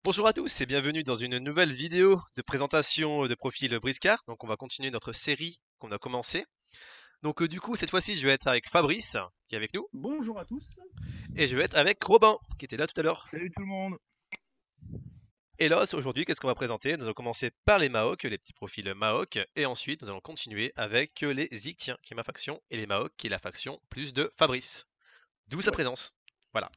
Bonjour à tous et bienvenue dans une nouvelle vidéo de présentation de profil Briscard. Donc on va continuer notre série qu'on a commencé. Donc du coup cette fois-ci je vais être avec Fabrice qui est avec nous Bonjour à tous. et je vais être avec Robin qui était là tout à l'heure. Salut tout le monde. Et là aujourd'hui qu'est-ce qu'on va présenter? Nous allons commencer par les Maoks, les petits profils Maok, et ensuite nous allons continuer avec les Zictiens qui est ma faction et les Maok qui est la faction plus de Fabrice. D'où sa Ouais. présence. Voilà.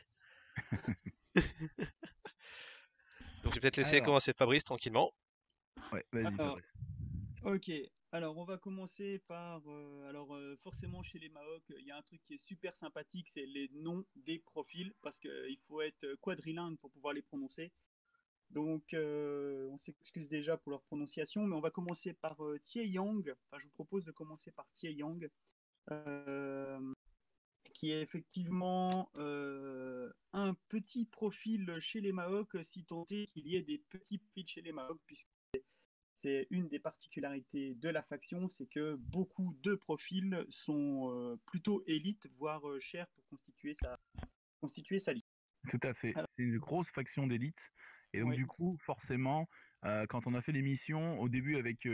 Donc je vais peut-être laisser Alors. commencer Fabrice tranquillement. Ouais, vas-y Alors, Fabrice. ok, alors on va commencer par... forcément chez les Maok, il y a un truc qui est super sympathique, c'est les noms des profils, parce qu'il faut être quadrilingue pour pouvoir les prononcer. Donc on s'excuse déjà pour leur prononciation, mais on va commencer par Tie Yang. Enfin, je vous propose de commencer par Tie Yang, qui est effectivement un petit profil chez les Maok, si tant est qu'il y ait des petits profils chez les Maok, puisque c'est une des particularités de la faction, c'est que beaucoup de profils sont plutôt élites, voire chers pour constituer sa liste. Tout à fait. Alors, C'est une grosse faction d'élite. Et donc ouais. du coup, forcément, quand on a fait l'émission, au début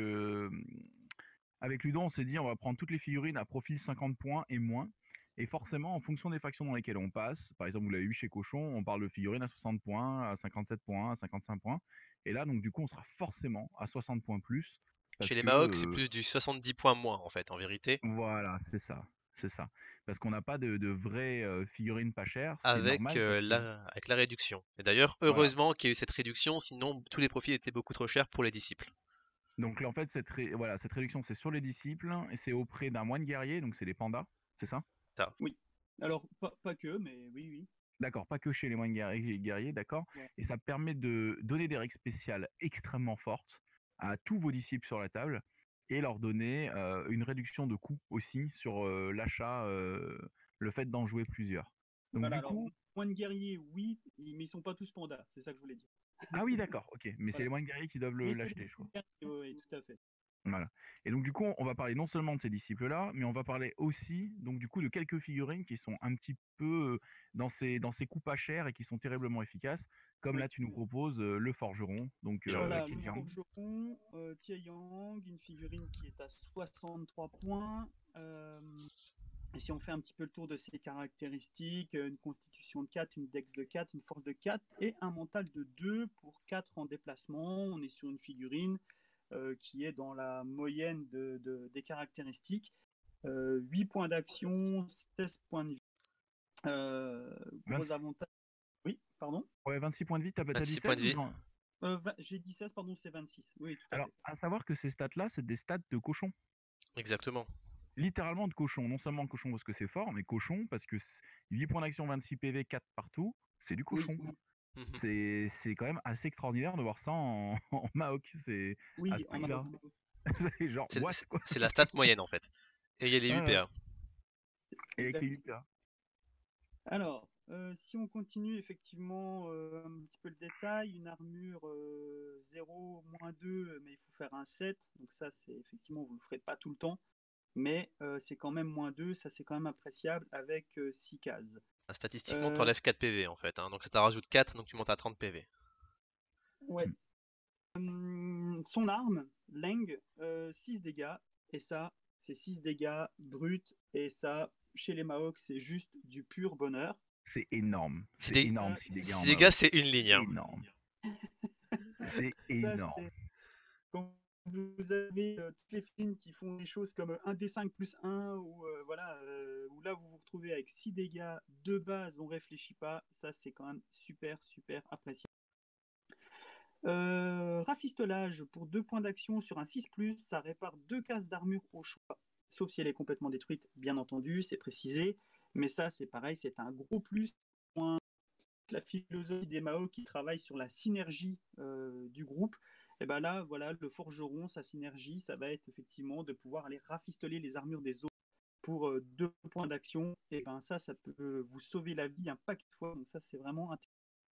avec Ludo, on s'est dit on va prendre toutes les figurines à profil 50 points et moins. Et forcément, en fonction des factions dans lesquelles on passe, par exemple, vous l'avez vu chez Cochon, on parle de figurines à 60 points, à 57 points, à 55 points. Et là, donc du coup, on sera forcément à 60 points plus. Chez Parce les que Maok c'est plus du 70 points moins en fait en vérité. voilà, c'est ça. C'est ça. Parce qu'on n'a pas de vraies figurines pas chères, ce qui est Avec, normal parce que avec la réduction. Et d'ailleurs, voilà. heureusement qu'il y a eu cette réduction, sinon tous les profils étaient beaucoup trop chers pour les disciples. Donc là, en fait, voilà, cette réduction, c'est sur les disciples et c'est auprès d'un moine guerrier, donc c'est les pandas, c'est ça? Ça. Oui. Alors, pas que, mais oui, oui. D'accord, pas que chez les moines guerriers, d'accord. Ouais. Et ça permet de donner des règles spéciales extrêmement fortes à tous vos disciples sur la table et leur donner une réduction de coût aussi sur l'achat, le fait d'en jouer plusieurs. Donc Voilà, du alors, coup, moines guerriers, oui, mais ils sont pas tous pandas, c'est ça que je voulais dire. ah oui, d'accord, ok, mais c'est Voilà. les moines guerriers qui doivent Mais c'est l'acheter, je crois. les guerriers, oui, tout à fait. Voilà. Et donc du coup, on va parler non seulement de ces disciples-là, mais on va parler aussi donc du coup de quelques figurines qui sont un petit peu dans ces coups pas chers et qui sont terriblement efficaces. Comme Oui. là, tu nous proposes le forgeron, donc Voilà, qui le est bien. forgeron, Tie Yang, une figurine qui est à 63 points. Et si on fait un petit peu le tour de ses caractéristiques, une constitution de 4, une dex de 4, une force de 4 et un mental de 2 pour 4 en déplacement. On est sur une figurine qui est dans la moyenne des caractéristiques. 8 points d'action, 16 points de vie. 20 Gros avantage. Oui, pardon. Ouais, 26 points de vie, t'as dit 26 points 16 de ou vie. non? J'ai dit 16, pardon, c'est 26. Oui, tout à Alors, fait. à savoir que ces stats-là, c'est des stats de cochon. Exactement. Littéralement de cochon. Non seulement cochon parce que c'est fort, mais cochon parce que 8 points d'action, 26 PV, 4 partout, c'est du Oui, cochon. Mhm. C'est quand même assez extraordinaire de voir ça en, en Maok. C'est à oui, ce en prix-là. Maroc. C'est genre, C'est what c'est- quoi? c'est la stat moyenne en fait. Et il y a les Ouais, ouais. 8 PA. Et avec les Exact. 8 là. Alors, si on continue effectivement un petit peu le détail, une armure 0, -2, mais il faut faire un 7. Donc ça, c'est effectivement, vous ne le ferez pas tout le temps. Mais c'est quand même -2, ça c'est quand même appréciable avec 6 cases. Statistiquement, Euh, t'enlèves 4 PV en fait, hein. Donc ça t'en rajoute 4, donc tu montes à 30 PV. ouais. Son arme, Leng, 6 dégâts. Et ça, c'est 6 dégâts bruts. Et ça, chez les Maoks, c'est juste du pur bonheur. C'est énorme. Si C'est des, énorme Ça, 6 dégâts en si des gars, Maok. c'est une ligne, hein. Énorme. C'est ça, énorme. c'est quand vous avez toutes les films qui font des choses comme 1d5 plus 1, ou voilà, où là vous vous retrouvez avec 6 dégâts de base, on réfléchit pas, ça c'est quand même super, super apprécié. Rafistolage pour 2 points d'action sur un 6+, ça répare 2 cases d'armure au choix, sauf si elle est complètement détruite, bien entendu, c'est précisé, mais ça c'est pareil, c'est un gros plus. La philosophie des Mao qui travaille sur la synergie du groupe, et ben là, voilà, le forgeron, sa synergie, ça va être effectivement de pouvoir aller rafistoler les armures des autres pour 2 points d'action. Et ben ça peut vous sauver la vie un paquet de fois. Donc ça, c'est vraiment intéressant.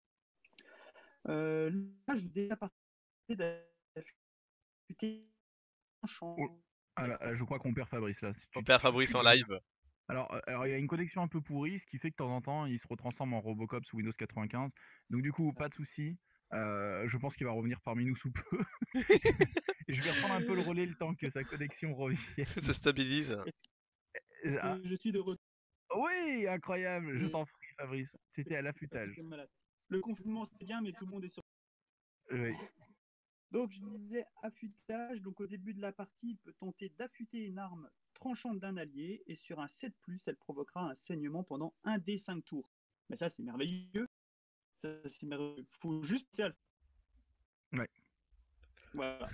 Là, je vous déjà parlé d'affûter Oh, ah là, je crois qu'on perd Fabrice là. On perd Fabrice en live. Alors, il y a une connexion un peu pourrie, ce qui fait que de temps en temps, il se retransforme en Robocop sous Windows 95. Donc du coup, pas de souci. Je pense qu'il va revenir parmi nous sous peu. Je vais reprendre un peu le relais le temps que sa connexion revienne. Se stabilise. Est-ce Ah, que je suis de retour? oui, incroyable, je Oui, t'en prie, Fabrice. C'était à l'affûtage. j'étais malade. Le confinement, c'est bien, mais tout le monde est sur. Oui. Donc, je disais affûtage. Donc, au début de la partie, il peut tenter d'affûter une arme tranchante d'un allié, et sur un 7+, elle provoquera un saignement pendant un des 5 tours. Mais ça, c'est merveilleux. Ça, c'est merveilleux. Faut juste penser à le- Ouais. Voilà.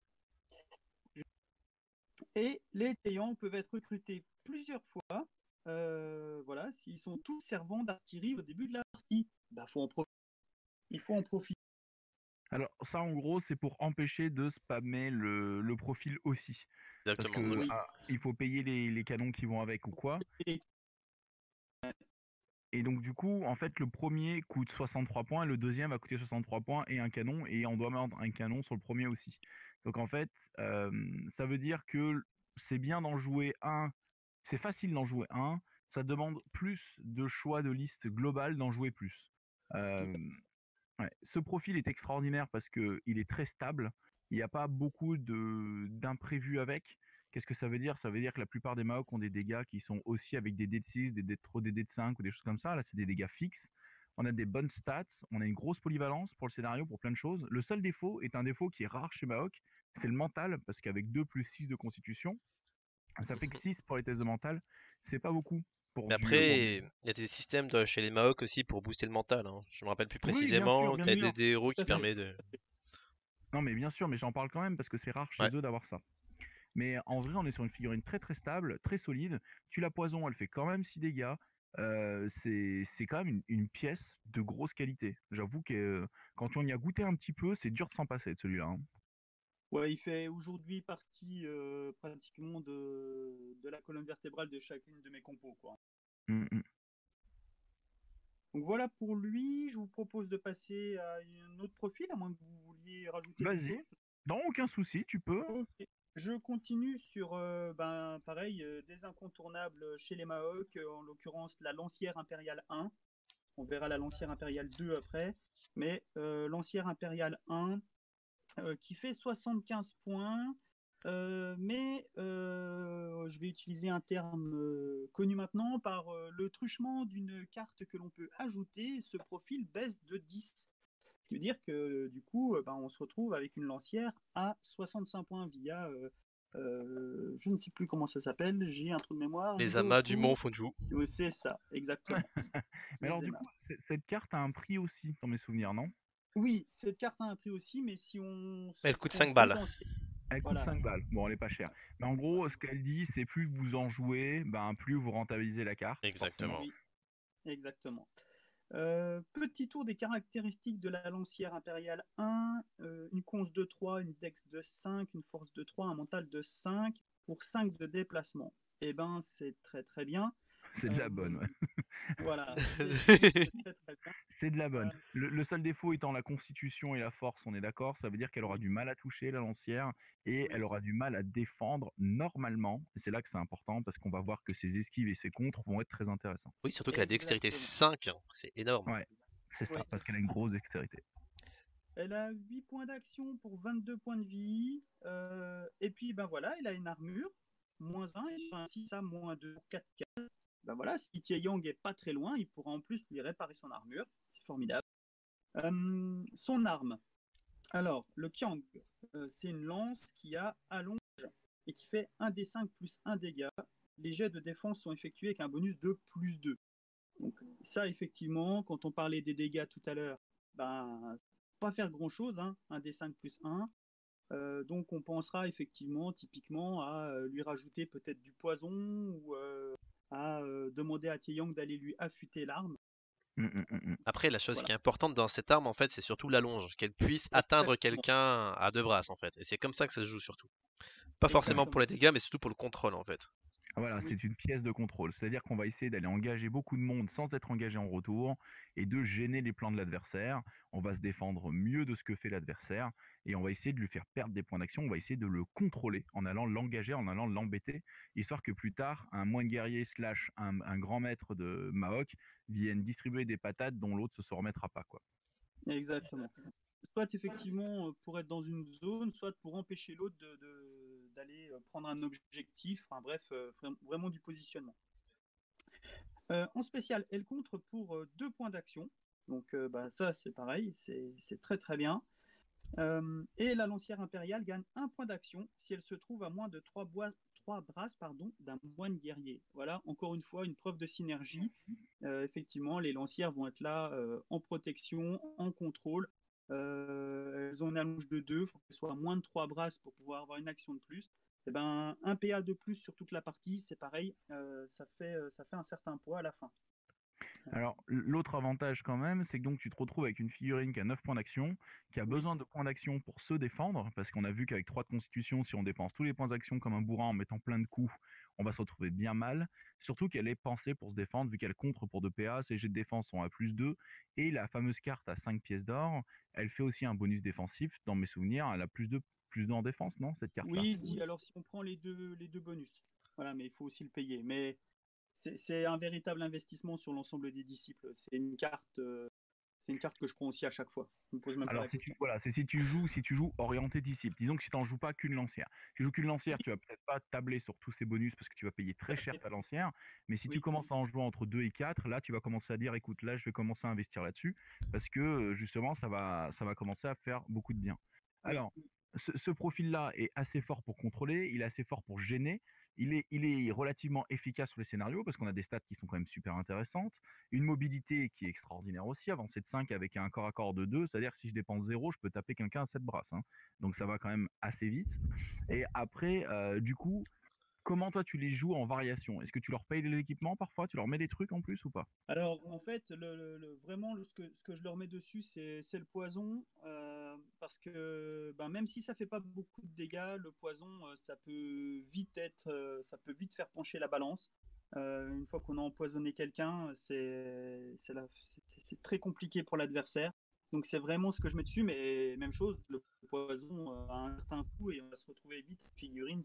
Et les payants peuvent être recrutés plusieurs fois. Voilà, s'ils sont tous servants d'artillerie au début de la partie, bah, il faut en profiter. Alors ça, en gros, c'est pour empêcher de spammer le profil aussi. Parce Exactement. Donc, que Oui. il faut payer les canons qui vont avec ou quoi. Et- Et donc du coup, en fait, le premier coûte 63 points, le deuxième va coûter 63 points et un canon, et on doit mettre un canon sur le premier aussi. Donc en fait, ça veut dire que c'est bien d'en jouer un, c'est facile d'en jouer un, ça demande plus de choix de liste globale d'en jouer plus. tout Euh, ouais. Ce profil est extraordinaire parce que il est très stable, il n'y a pas beaucoup d'imprévus avec. Qu'est-ce que ça veut dire? Ça veut dire que la plupart des Maok ont des dégâts qui sont aussi avec des dés de 6, des dés de 5 ou des choses comme ça. Là, c'est des dégâts fixes. On a des bonnes stats, on a une grosse polyvalence pour le scénario, pour plein de choses. Le seul défaut est un défaut qui est rare chez Maok, c'est le mental, parce qu'avec 2 plus 6 de constitution, ça fait que 6 pour les tests de mental, c'est pas beaucoup pour mais pour après, il y a des systèmes chez les Maok aussi pour booster le mental, hein. Je me rappelle plus Oui, bien sûr, précisément. bien Tu as sûr. des héros à qui fait. permettent de. Non, mais bien sûr, mais j'en parle quand même parce que c'est rare chez Ouais. eux d'avoir ça. Mais en vrai, on est sur une figurine très très stable, très solide. Tu la poison, elle fait quand même 6 dégâts. C'est quand même une pièce de grosse qualité. J'avoue que quand on y a goûté un petit peu, c'est dur de s'en passer de celui-là, hein. Ouais, il fait aujourd'hui partie pratiquement de la colonne vertébrale de chacune de mes compos, quoi. Mm, mm. Donc voilà pour lui. Je vous propose de passer à un autre profil, à moins que vous vouliez rajouter des Vas-y. choses. Non, aucun souci, tu peux. Ok. Je continue sur, ben, pareil, des incontournables chez les Maok, en l'occurrence la lancière impériale 1. On verra la lancière impériale 2 après. Mais lancière impériale 1, qui fait 75 points. Mais je vais utiliser un terme connu maintenant par le truchement d'une carte que l'on peut ajouter. Ce profil baisse de 10. Ce qui veut dire que du coup, ben, on se retrouve avec une lancière à 65 points via, je ne sais plus comment ça s'appelle, j'ai un trou de mémoire, Les Hugo, au amas du Mont secours. Funju. Oui, c'est ça, exactement. Mais Les alors du aimants. coup, cette carte a un prix aussi, dans mes souvenirs, non? Oui, cette carte a un prix aussi, mais si on se Elle coûte prend 5 balles. potentiel, Elle coûte voilà, 5 balles. Bon, elle est pas chère. Mais en gros, ce qu'elle dit, c'est plus vous en jouez, ben plus vous rentabilisez la carte, forcément. Exactement. oui, exactement. Petit tour des caractéristiques de la lancière impériale 1, une conce de 3, une dex de 5, une force de 3, un mental de 5 pour 5 de déplacement. Eh ben, c'est très très bien. C'est de la bonne, Euh, ouais. voilà, c'est très très bien. C'est de la bonne. Euh, Le seul défaut étant la constitution et la force, on est d'accord, ça veut dire qu'elle aura oui, du mal à toucher la lancière et oui, elle aura du mal à défendre normalement. Et c'est là que c'est important parce qu'on va voir que ses esquives et ses contres vont être très intéressants. Oui, surtout que la dextérité exactement. 5, hein, c'est énorme. Ouais, c'est ça, Oui. parce qu'elle a une grosse dextérité. Elle a 8 points d'action pour 22 points de vie. Et puis, ben voilà, elle a une armure, -1, et sur un 6 à -2 pour 4 cases. Ben voilà, si Tie Yang est pas très loin, il pourra en plus lui réparer son armure. C'est formidable. Son arme. Alors, le Kiang, c'est une lance qui a allonge et qui fait 1d5 plus 1 dégât. Les jets de défense sont effectués avec un bonus de +2. Donc ça, effectivement, quand on parlait des dégâts tout à l'heure, ben, pas faire grand-chose, hein, 1d5 plus 1. Donc on pensera effectivement, typiquement, à lui rajouter peut-être du poison ou à demander à Taeyang d'aller lui affûter l'arme. Mm, mm, mm, mm. Après, la chose Voilà. qui est importante dans cette arme, en fait, c'est surtout l'allonge, qu'elle puisse atteindre Exactement. quelqu'un à deux brasses, en fait. Et c'est comme ça que ça se joue surtout. Pas forcément pour Exactement. les dégâts, mais surtout pour le contrôle, en fait. Voilà, Oui. c'est une pièce de contrôle. C'est-à-dire qu'on va essayer d'aller engager beaucoup de monde sans être engagé en retour et de gêner les plans de l'adversaire. On va se défendre mieux de ce que fait l'adversaire et on va essayer de lui faire perdre des points d'action. On va essayer de le contrôler en allant l'engager, en allant l'embêter, histoire que plus tard, un moine guerrier slash un grand maître de Maok vienne distribuer des patates dont l'autre se remettra pas, quoi. Exactement. soit effectivement pour être dans une zone, soit pour empêcher l'autre d'aller prendre un objectif. Enfin bref, vraiment du positionnement. En spécial, elle contre pour 2 points d'action. Donc ça, c'est pareil, c'est très très bien. Et la lancière impériale gagne 1 point d'action si elle se trouve à moins de 3 brasses d'un moine guerrier. Voilà, encore une fois, une preuve de synergie. Effectivement, les lancières vont être là en protection, en contrôle. Elles ont une allonge de 2, il faut qu'elles soient à moins de 3 brasses pour pouvoir avoir une action de plus. Et ben, un PA de plus sur toute la partie, c'est pareil, ça fait un certain poids à la fin. Alors, l'autre avantage quand même, c'est que donc tu te retrouves avec une figurine qui a 9 points d'action, qui a Oui. besoin de points d'action pour se défendre, parce qu'on a vu qu'avec 3 de constitution, si on dépense tous les points d'action comme un bourrin en mettant plein de coups, on va se retrouver bien mal. Surtout qu'elle est pensée pour se défendre, vu qu'elle contre pour 2 PA, ses jets de défense sont à +2, et la fameuse carte à 5 pièces d'or, elle fait aussi un bonus défensif, dans mes souvenirs, elle a plus 2 en défense, non, cette carte-là? Oui, alors si on prend les deux bonus. Voilà, mais il faut aussi le payer. Mais c'est un véritable investissement sur l'ensemble des disciples. C'est une carte que je prends aussi à chaque fois. Je me pose même pas Alors, la question. voilà, c'est si tu joues orienté disciple. Disons que si tu n'en joues pas qu'une lancière. Si tu joues qu'une lancière, tu vas peut-être pas tabler sur tous ces bonus parce que tu vas payer très cher ta lancière. Mais si tu Oui, commences à en jouer entre 2 et 4, là, tu vas commencer à dire, écoute, là, je vais commencer à investir là-dessus parce que justement, ça va commencer à faire beaucoup de bien. oui. Alors, ce profil-là est assez fort pour contrôler, il est assez fort pour gêner. Il est relativement efficace sur les scénarios parce qu'on a des stats qui sont quand même super intéressantes. Une mobilité qui est extraordinaire aussi, avancer de 5 avec un corps à corps de 2, c'est-à-dire que si je dépense 0, je peux taper quelqu'un à 7 brasses, hein. Donc ça va quand même assez vite. Et après, du coup, comment toi tu les joues en variation? Est-ce que tu leur payes de l'équipement parfois? Tu leur mets des trucs en plus ou pas? Alors, en fait, vraiment, ce que je leur mets dessus, c'est le poison. Parce que même si ça fait pas beaucoup de dégâts, le poison, ça peut vite faire pencher la balance. Une fois qu'on a empoisonné quelqu'un, c'est très compliqué pour l'adversaire. Donc, c'est vraiment ce que je mets dessus. Mais même chose, le poison a un certain coût et on va se retrouver vite avec des figurines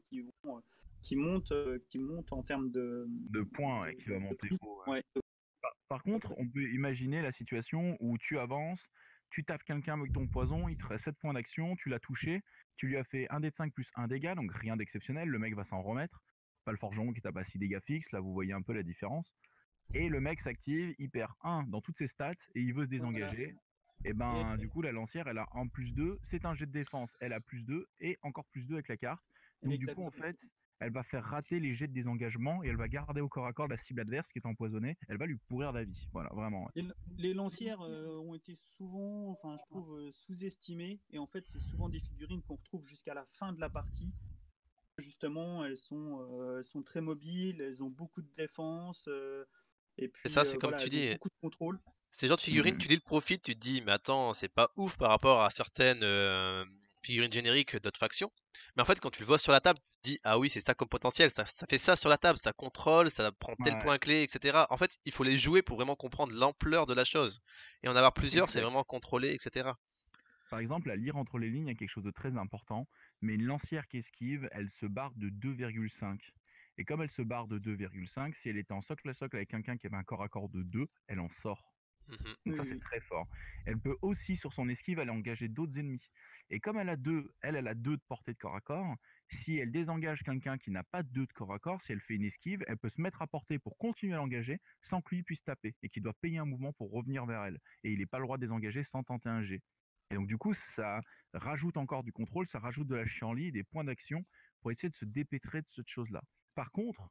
qui montent en termes De points, ouais, qui va de monter prix. haut, ouais. Ouais. Par contre, on peut imaginer la situation où tu avances, tu tapes quelqu'un avec ton poison, il te reste 7 points d'action, tu l'as touché, tu lui as fait un dé de 5 plus un dégât, donc rien d'exceptionnel, le mec va s'en remettre. Pas le forgeron qui tape à 6 dégâts fixes, là vous voyez un peu la différence. Et le mec s'active, il perd 1 dans toutes ses stats et il veut se Voilà. désengager. Et Et ben du coup la lancière elle a en +2, c'est un jet de défense, elle a +2 et encore +2 avec la carte. Donc du coup en exactement. fait elle va faire rater les jets de désengagement et elle va garder au corps à corps la cible adverse qui est empoisonnée. Elle va lui pourrir la vie. Voilà, vraiment. Ouais. Les lancières ont été souvent, enfin, je trouve, sous-estimées. Et en fait, c'est souvent des figurines qu'on retrouve jusqu'à la fin de la partie. Justement, elles sont très mobiles, elles ont beaucoup de défense. Et C'est puis, ça, c'est comme voilà, tu elles ont dis, beaucoup de contrôle. ces genres de figurines, Mhm. tu lis le profil, tu te dis, mais attends, c'est pas ouf par rapport à certaines figurines génériques d'autres factions. Mais en fait, quand tu le vois sur la table, tu te dis, ah oui, c'est ça comme potentiel, ça fait ça sur la table, ça contrôle, ça prend tel Ouais, point clé, etc. En fait, il faut les jouer pour vraiment comprendre l'ampleur de la chose. Et en avoir plusieurs, c'est exact. vraiment contrôler, etc. Par exemple, à lire entre les lignes, il y a quelque chose de très important, mais une lancière qui esquive, elle se barre de 2,5. Et comme elle se barre de 2,5, si elle était en socle à socle avec quelqu'un qui avait un corps à corps de 2, elle en sort. Mhm. Donc Oui, ça, oui, c'est oui. très fort. Elle peut aussi, sur son esquive, aller engager d'autres ennemis. Et comme elle a 2 de portée de corps à corps, si elle désengage quelqu'un qui n'a pas 2 de corps à corps, si elle fait une esquive, elle peut se mettre à portée pour continuer à l'engager sans que lui puisse taper et qu'il doit payer un mouvement pour revenir vers elle. Et il n'est pas le droit de désengager sans tenter un G. Et donc du coup, ça rajoute encore du contrôle, ça rajoute de la chienlit, des points d'action pour essayer de se dépêtrer de cette chose-là. Par contre,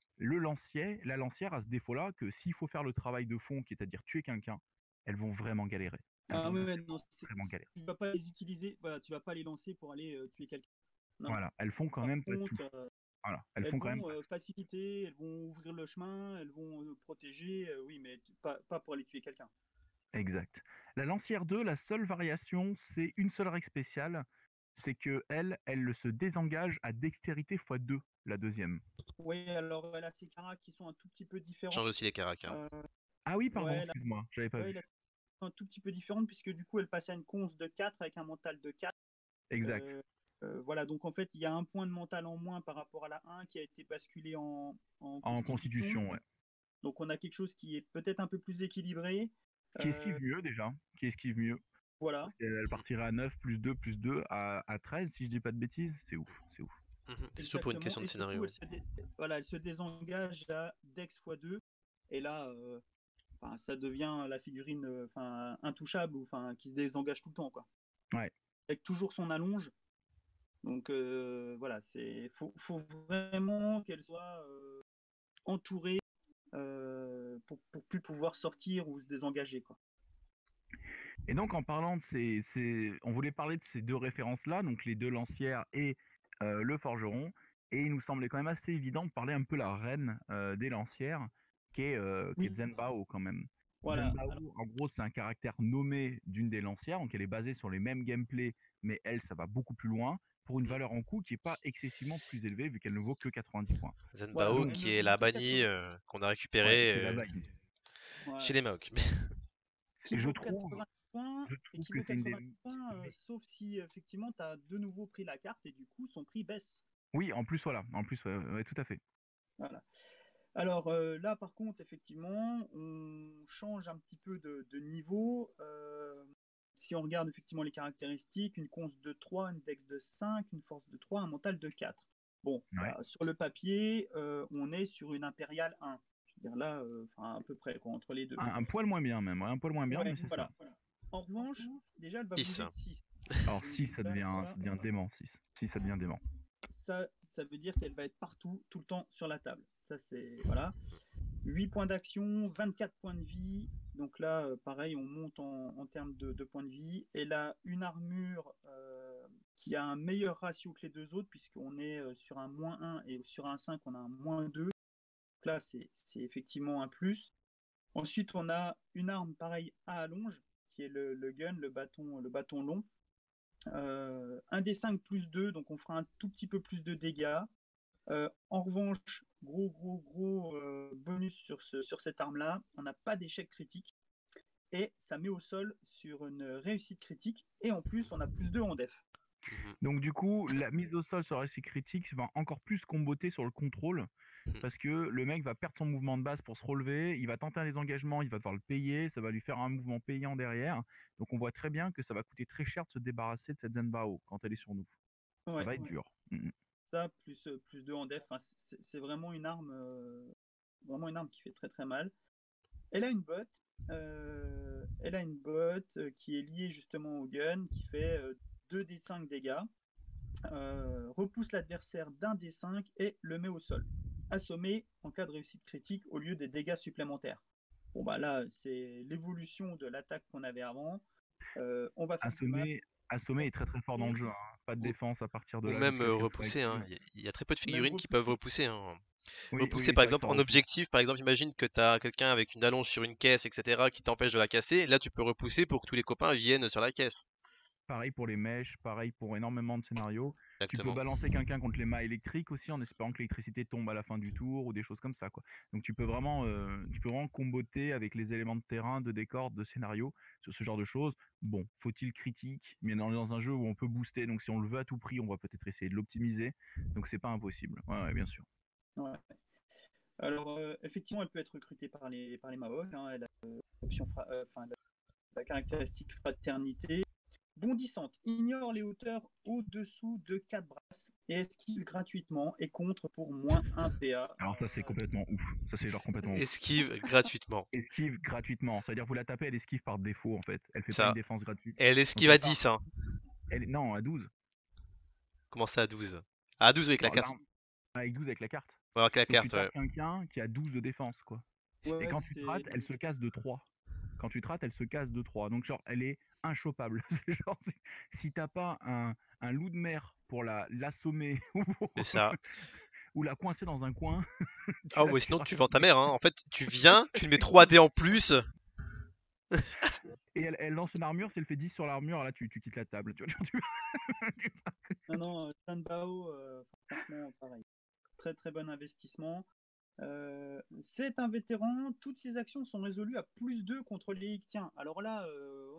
la lancière a ce défaut-là que s'il faut faire le travail de fond, qui est à dire tuer quelqu'un, elles vont vraiment galérer. Elles Ah vont ouais, ouais, non, vraiment galérer. tu vas pas les utiliser, voilà, tu vas pas les lancer pour aller tuer quelqu'un. Non, non. Voilà, elles font quand Par même pas tout. contre, Voilà, elles elles font quand même vont pas faciliter, elles vont ouvrir le chemin, elles vont protéger, oui, mais pas pour aller tuer quelqu'un. tout. Exact. La lancière 2, la seule variation, c'est une seule règle spéciale, c'est que elle se désengage à dextérité x2, la deuxième. Oui, alors elle a ses caras qui sont un tout petit peu différents. Change aussi les caracs, hein. Euh, Ah oui, pardon, ouais, là, excuse-moi, j'avais pas ouais, vu. là, c'est un tout petit peu différente puisque du coup elle passe à une conce de 4 avec un mental de 4. Exact. Euh, voilà, donc en fait il y a un point de mental en moins par rapport à la 1 qui a été basculé en En constitution. constitution, ouais. Donc on a quelque chose qui est peut-être un peu plus équilibré. Qui Euh, esquive mieux déjà, qui esquive mieux. Voilà. Elle partirait à 9, plus 2, à 13, si je dis pas de bêtises. C'est ouf, c'est ouf. C'est toujours pour une question de Et surtout, scénario. voilà, elle se désengage à Dex x2. Et là, ça devient la figurine intouchable, ou qui se désengage tout le temps, quoi. Ouais. Avec toujours son allonge. Donc voilà, faut vraiment qu'elle soit entourée pour plus pouvoir sortir ou se désengager, quoi. Et donc, en parlant de on voulait parler de ces deux références-là, donc les deux lancières et le forgeron. Et il nous semblait quand même assez évident de parler un peu la reine des lancières, qui est Oui, Zenbao quand même. voilà. Alors, Zenbao, en gros, c'est un caractère nommé d'une des lancières, donc elle est basée sur les mêmes gameplays, mais elle, ça va beaucoup plus loin, pour une valeur en coût qui n'est pas excessivement plus élevée, vu qu'elle ne vaut que 90 points. voilà, Zenbao elle Donc, ne qui est vaut la que bannie 80. qu'on a ouais, récupérée c'est la bague. chez Voilà. les Maoc. Qui Je vaut trouve, 80 points, je et trouve qui que vaut c'est une des... 80 points, sauf si effectivement tu as de nouveau pris la carte et du coup son prix baisse. Oui, en plus, voilà, en plus, ouais, tout à fait. Voilà. Alors là, par contre, effectivement, on change un petit peu de niveau. Si on regarde effectivement les caractéristiques, une conce de 3, une dex de 5, une force de 3, un mental de 4. Bon, Ouais. bah, sur le papier, on est sur une impériale 1. Je veux dire là, à peu près, quoi, entre les deux. Un poil moins bien même, ouais, un poil moins bien, Ouais, mais c'est ça. voilà. En revanche, déjà, elle va 6. bouger de 6. Alors 6, ça Là, devient dément, 6. 6, ça devient dément. ça veut dire qu'elle va être partout, tout le temps sur la table. Ça, c'est. Voilà. 8 points d'action, 24 points de vie. Donc là, pareil, on monte en termes de points de vie. Elle a une armure qui a un meilleur ratio que les deux autres, puisqu'on est sur un -1 et sur un 5, on a un -2. Donc là, c'est effectivement un plus. Ensuite, on a une arme pareil à allonge, qui est le gun, le bâton long. Un des 5 plus 2, donc on fera un tout petit peu plus de dégâts. En revanche, gros bonus sur cette arme-là, on n'a pas d'échec critique. Et ça met au sol sur une réussite critique. Et en plus, on a plus 2 en def. Donc du coup, la mise au sol sur réussite critique va encore plus comboter sur le contrôle, parce que le mec va perdre son mouvement de base pour se relever, il va tenter un désengagement, il va devoir le payer, ça va lui faire un mouvement payant derrière. Donc on voit très bien que ça va coûter très cher de se débarrasser de cette Zenbao quand elle est sur nous. Ça Ouais. va être dur. Ça, plus 2 en def, c'est vraiment une arme qui fait très très mal. Elle a une botte, qui est liée justement au gun, qui fait 2d5 dégâts, repousse l'adversaire d'un d5 et le met au sol. Assommé en cas de réussite critique au lieu des dégâts supplémentaires. Bon bah là, c'est l'évolution de l'attaque qu'on avait avant. On va faire du mal. Assommer est très très fort dans le jeu, hein. Pas de Ou, défense à partir de ou là même jusqu'à ce qu'elle soit repousser. Hein. explose. Il y a très peu de Même figurines qui peuvent repousser. Hein. Oui, Repousser, c'est par vrai que exemple, ça en repousse. objectif, par exemple, imagine que tu as quelqu'un avec une allonge sur une caisse, etc., qui t'empêche de la casser. Là, tu peux repousser pour que tous les copains viennent sur la caisse. Pareil pour les mèches, pareil pour énormément de scénarios. Tu peux Exactement. balancer quelqu'un contre les mâts électriques aussi en espérant que l'électricité tombe à la fin du tour ou des choses comme ça, quoi. Donc tu peux vraiment comboter avec les éléments de terrain, de décor, de scénario sur ce genre de choses. Bon, faut-il critique, mais dans un jeu où on peut booster, donc si on le veut à tout prix, on va peut-être essayer de l'optimiser. Donc c'est pas impossible. Ouais, bien sûr. Ouais. Alors, effectivement, elle peut être recrutée par les Maoc. Hein. Elle a l'option la caractéristique fraternité. Bondissante, ignore les hauteurs au-dessous de 4 brasses et esquive gratuitement et contre pour -1 PA. Alors ça c'est complètement ouf. Ça c'est genre complètement ouf. Esquive gratuitement. Esquive gratuitement. C'est-à-dire vous la tapez, elle esquive par défaut en fait. Elle fait pas une Ça. défense gratuite. Elle Donc esquive à à part. 10. Hein. Non, à 12. Comment ça à 12? À 12 avec la Genre carte. l'arme avec 12 avec la carte. Ouais, avec la Donc tu carte, ouais. tapes quelqu'un qui a 12 de défense, quoi. Et Ouais, quand tu te rates, elle se casse de 3. Quand tu te rates, elle se casse de 3. Donc genre, elle est inchopable. C'est genre, si t'as pas un loup de mer pour l'assommer C'est ça. ou la coincer dans un coin, tu Ah la ouais, sinon tueras tu vends ta jamais. mère. Hein. En fait, tu viens, tu lui mets 3 dés en plus. Et elle lance une armure, si elle fait 10 sur l'armure, là tu quittes la table. Non, Sanbao, franchement, pareil. Très très bon investissement. C'est un vétéran, toutes ses actions sont résolues à +2 contre les Ictiens. Alors là,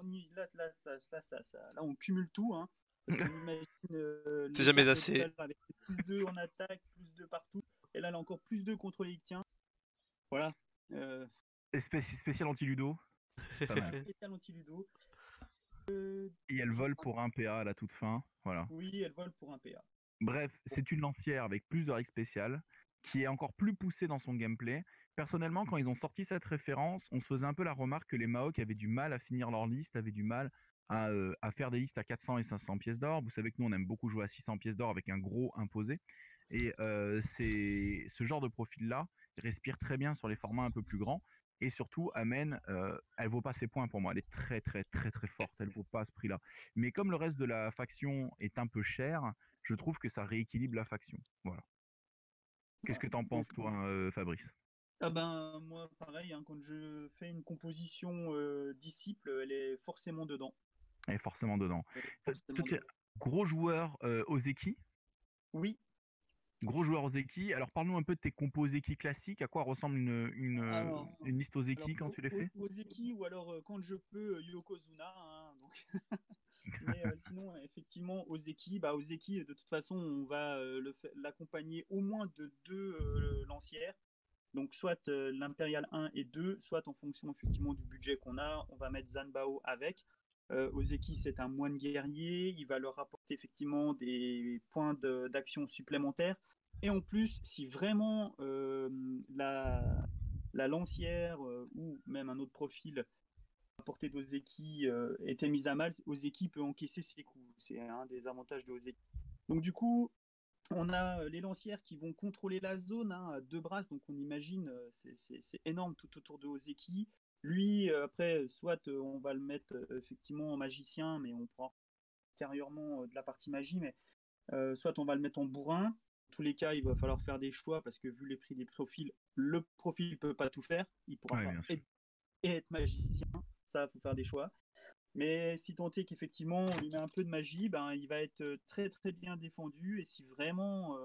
là, on cumule tout. Hein, parce qu'on imagine C'est les jamais cartes assez. tout à l'heure avec +2 en attaque, +2 partout. Et là, elle a encore +2 contre les Ictiens. Voilà. Spécial anti-ludo. Pas mal. Spécial anti-ludo. Et elle je vole crois pour un PA à la toute fin. Voilà. oui, elle vole pour un PA. Bref, c'est une lancière avec plus de règles spéciales, qui est encore plus poussée dans son gameplay. Personnellement, quand ils ont sorti cette référence, on se faisait un peu la remarque que les Maoc avaient du mal à finir leur liste, avaient du mal à faire des listes à 400 et 500 pièces d'or. Vous savez que nous, on aime beaucoup jouer à 600 pièces d'or avec un gros imposé. Et ce genre de profil-là respire très bien sur les formats un peu plus grands. Et surtout, amène, elle vaut pas ses points pour moi. Elle est très très très très forte. Elle vaut pas ce prix-là. Mais comme le reste de la faction est un peu cher, je trouve que ça rééquilibre la faction. Voilà. Qu'est-ce que t'en penses, toi, Fabrice? Ah ben, moi, pareil, hein, quand je fais une composition disciple, elle est forcément dedans. Elle est forcément dedans. Elle est Toi, forcément tu es dedans. gros joueur Ozeki. Oui, Gros joueur Ozeki. Alors, parle-nous un peu de tes compos Ozeki classiques. À quoi ressemble alors, une liste alors Ozeki quand tu les fais? Ozeki ou alors quand je peux Yokozuna, hein, donc. Mais sinon, effectivement, Ozeki, Ozeki, de toute façon, on va l'accompagner au moins de deux lancières. Donc, soit l'Impérial 1 et 2, soit en fonction effectivement du budget qu'on a, on va mettre Zanbao avec. Ozeki, c'est un moine guerrier, il va leur apporter effectivement des points d'action supplémentaires. Et en plus, si vraiment la lancière ou même un autre profil à portée d'Ozeki était mise à mal, Ozeki peut encaisser ses coups. C'est un des avantages de Ozeki. Donc du coup, on a les lancières qui vont contrôler la zone hein, à deux brasses, donc on imagine, c'est énorme tout autour de Ozeki. Lui, après, soit on va le mettre effectivement en magicien, mais on prend ultérieurement de la partie magie, mais soit on va le mettre en bourrin. En tous les cas, il va falloir faire des choix parce que vu les prix des profils, le profil ne peut pas tout faire. Il ne pourra Oui, pas bien sûr. être magicien. Ça, il faut faire des choix. Mais si tant est qu'effectivement on lui met un peu de magie, ben, il va être très très bien défendu. Et si vraiment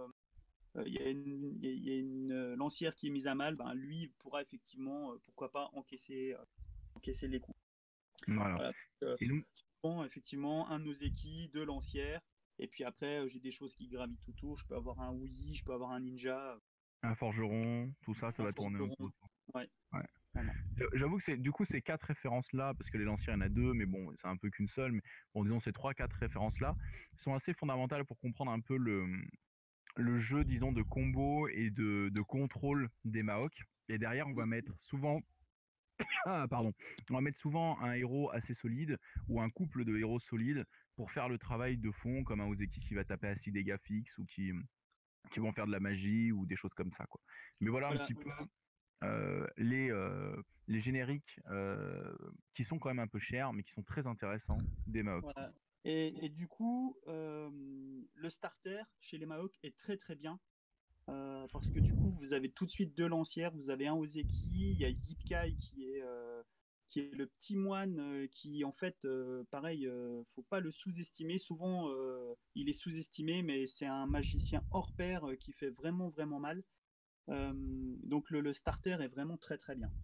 il y a une lancière qui est mise à mal, ben, lui il pourra effectivement, pourquoi pas, encaisser les coups. Voilà. Voilà. Donc, Et donc, souvent, effectivement, un Noseki, deux lancières. Et puis après, j'ai des choses qui gravitent autour. Je peux avoir un Wii, je peux avoir un Ninja, un forgeron, tout ça, ça un va tourner un Forgeron. peu. Ouais, Ouais. vraiment. J'avoue que du coup, ces quatre références-là, parce que les lancières, il y en a deux, mais bon, c'est un peu qu'une seule, mais bon, disons, ces trois, quatre références-là sont assez fondamentales pour comprendre un peu le jeu, disons, de combo et de contrôle des Maok. Et derrière, on va mettre souvent, ah, pardon, on va mettre souvent un héros assez solide ou un couple de héros solides pour faire le travail de fond, comme un Ozeki qui va taper à 6 dégâts fixes ou qui vont faire de la magie ou des choses comme ça, quoi. Mais voilà un Voilà. petit peu euh, les, euh, les génériques qui sont quand même un peu chers, mais qui sont très intéressants des Maok. Voilà. Et du coup, le starter chez les Maok est très très bien. Parce que du coup, vous avez tout de suite deux lancières. Vous avez un Ozeki, il y a Yipkai qui est le petit moine qui, en fait, pareil, faut pas le sous-estimer. Souvent, il est sous-estimé, mais c'est un magicien hors pair qui fait vraiment, vraiment mal. Donc, le starter est vraiment très, très bien.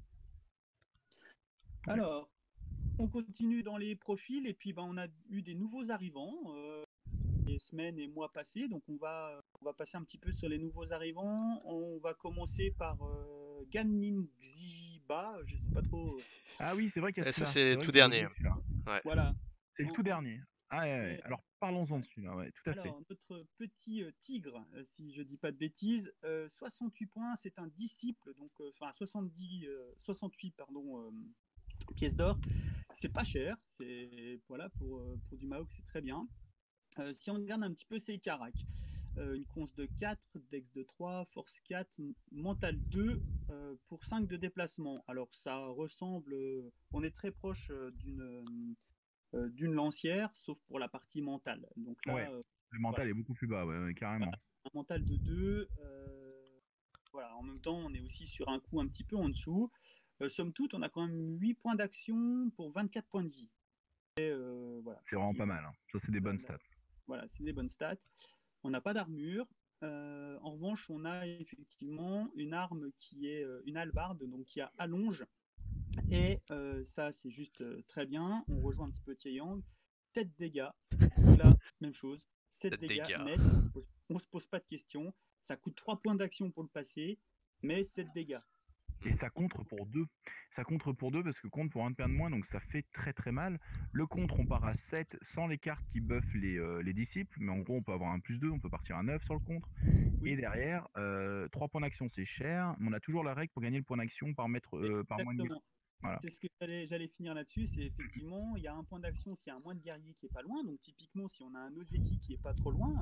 Ouais. Alors, on continue dans les profils et puis ben, on a eu des nouveaux arrivants les semaines et mois passés. Donc on va passer un petit peu sur les nouveaux arrivants. On va commencer par Ganin Xiba, je sais pas trop. Ah oui, c'est vrai qu'il y a Et ça, celui-là. c'est C'est le vrai tout que je l'ai dernier. oublié celui-là. Ouais. Voilà. C'est le En- tout en- dernier. Ah ouais, ouais. euh, Alors parlons-en de ouais. celui-là, ouais, tout à fait. Alors, notre petit tigre, si je dis pas de bêtises, 68 points, c'est un disciple, donc enfin 68 pardon, pièces d'or. C'est pas cher, c'est voilà pour du Maok, c'est très bien. Si on regarde un petit peu ses caracs, une conce de 4, dex de 3, force 4, mental 2 pour 5 de déplacement. Alors ça ressemble, on est très proche d'une lancière, sauf pour la partie mentale. Donc Ouais, là, le mental voilà, est beaucoup plus bas, ouais, ouais, voilà, carrément. un mental de 2. Voilà, en même temps, on est aussi sur un coup un petit peu en dessous. Somme toute, on a quand même 8 points d'action pour 24 points de vie. Voilà, C'est vraiment qui, pas mal, hein. Ça, c'est des la- bonnes la- stats. voilà, c'est des bonnes stats. On n'a pas d'armure. En revanche, on a effectivement une arme qui est une hallebarde, donc qui a allonge. Et ça, c'est juste très bien. On rejoint un petit peu Tieyang. 7 dégâts. Donc là, même chose. 7 dégâts Dégâts. net. On se pose pas de questions. Ça coûte 3 points d'action pour le passer, mais 7 dégâts. Et ça contre pour 2. Ça contre pour 2 parce que contre pour un de pain de moins, donc ça fait très très mal. Le contre, on part à 7 sans les cartes qui buffent les disciples, mais en gros, on peut avoir un plus 2, on peut partir à 9 sur le contre. Oui, Et derrière, 3 points d'action, c'est cher, mais on a toujours la règle pour gagner le point d'action par par moins de guerre. exactement. Voilà, C'est ce que j'allais finir là-dessus, c'est effectivement, il y a un point d'action s'il y a un moins de guerrier qui est pas loin, donc typiquement si on a un Ozeki qui est pas trop loin,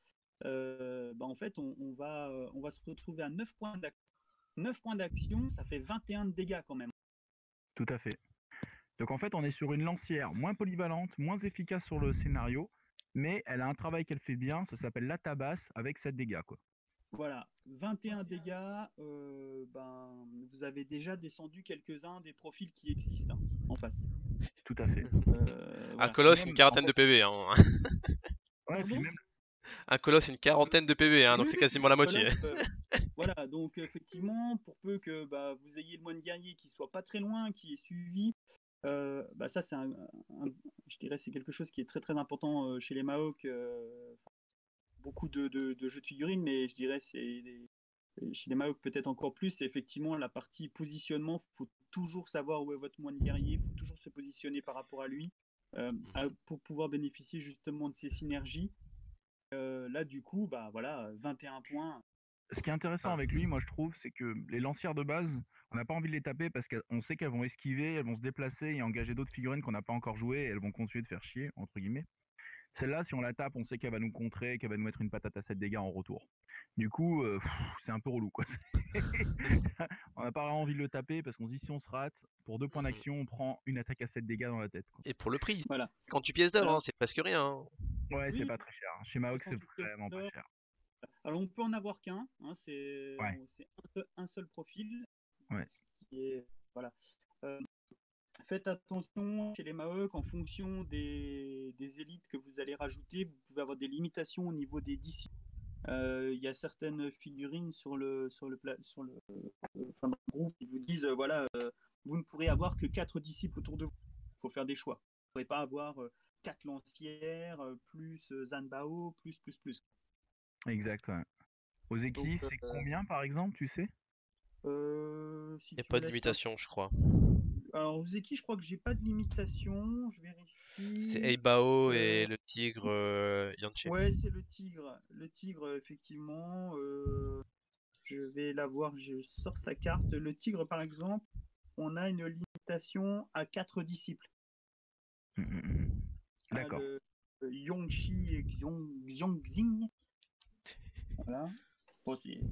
bah, en fait on va se retrouver à 9 points d'action. 9 points d'action, ça fait 21 de dégâts quand même. tout à fait. Donc en fait, on est sur une lancière moins polyvalente, moins efficace sur le scénario, mais elle a un travail qu'elle fait bien, ça s'appelle la tabasse avec 7 dégâts, quoi. Voilà, 21 dégâts, ben, vous avez déjà descendu quelques-uns des profils qui existent en face. Tout à fait. Un Voilà. colosse, une Même, quarantaine de PV. Hein. ouais, puis Pardon. même, Un colosse, une quarantaine de PV, hein, donc Oui, c'est oui, quasiment la moitié. Colosse, voilà, donc effectivement, pour peu que bah, vous ayez le moine guerrier qui soit pas très loin, qui est suivi, bah, ça c'est je dirais c'est quelque chose qui est très très important chez les Maok. Beaucoup de jeux de figurines, mais je dirais chez les Maok peut-être encore plus, c'est effectivement la partie positionnement. Il faut toujours savoir où est votre moine guerrier, il faut toujours se positionner par rapport à lui pour pouvoir bénéficier justement de ces synergies. Là, du coup, bah voilà, 21 points. ce qui est intéressant Ah. avec lui, moi je trouve, c'est que les lancières de base, on n'a pas envie de les taper parce qu'on sait qu'elles vont esquiver, elles vont se déplacer et engager d'autres figurines qu'on n'a pas encore jouées et elles vont continuer de faire chier, entre guillemets. Celle-là, si on la tape, on sait qu'elle va nous contrer, qu'elle va nous mettre une patate à 7 dégâts en retour. Du coup, c'est un peu relou, quoi. On n'a pas vraiment envie de le taper parce qu'on se dit si on se rate, pour 2 points d'action, on prend une attaque à 7 dégâts dans la tête, quoi. Et pour le prix, Voilà. 38 pièces d'or, hein, Alors, c'est presque rien. Hein. Ouais, c'est oui, pas très cher. Chez Maok, c'est 68 pièces vraiment pas d'or. cher. Alors, on peut en avoir qu'un, hein, c'est Ouais, un seul profil, ouais. ce qui est, voilà. Euh, Faites attention chez les Maok, en fonction des élites que vous allez rajouter, vous pouvez avoir des limitations au niveau des disciples. Il y a certaines figurines enfin, dans le groupe qui vous disent voilà, vous ne pourrez avoir que 4 disciples autour de vous. Il faut faire des choix. Vous ne pourrez pas avoir 4 lancières, plus Zanbao, plus. Exact, ouais. Donc, Ozeki, c'est combien par exemple, tu sais? si Il n'y a tu pas me de laisses un... limitation, je crois. Alors, Zeki, je crois que j'ai pas de limitation. Je C'est vérifie. Eibao et Euh, le tigre Yanche. Ouais, c'est le tigre. Le tigre, effectivement. Je vais la voir. Je sors sa carte. Le tigre, par exemple, on a une limitation à 4 disciples. Mm, mm, mm. Ah, D'accord. le Yongshi et Xiongxing. Voilà. Bon,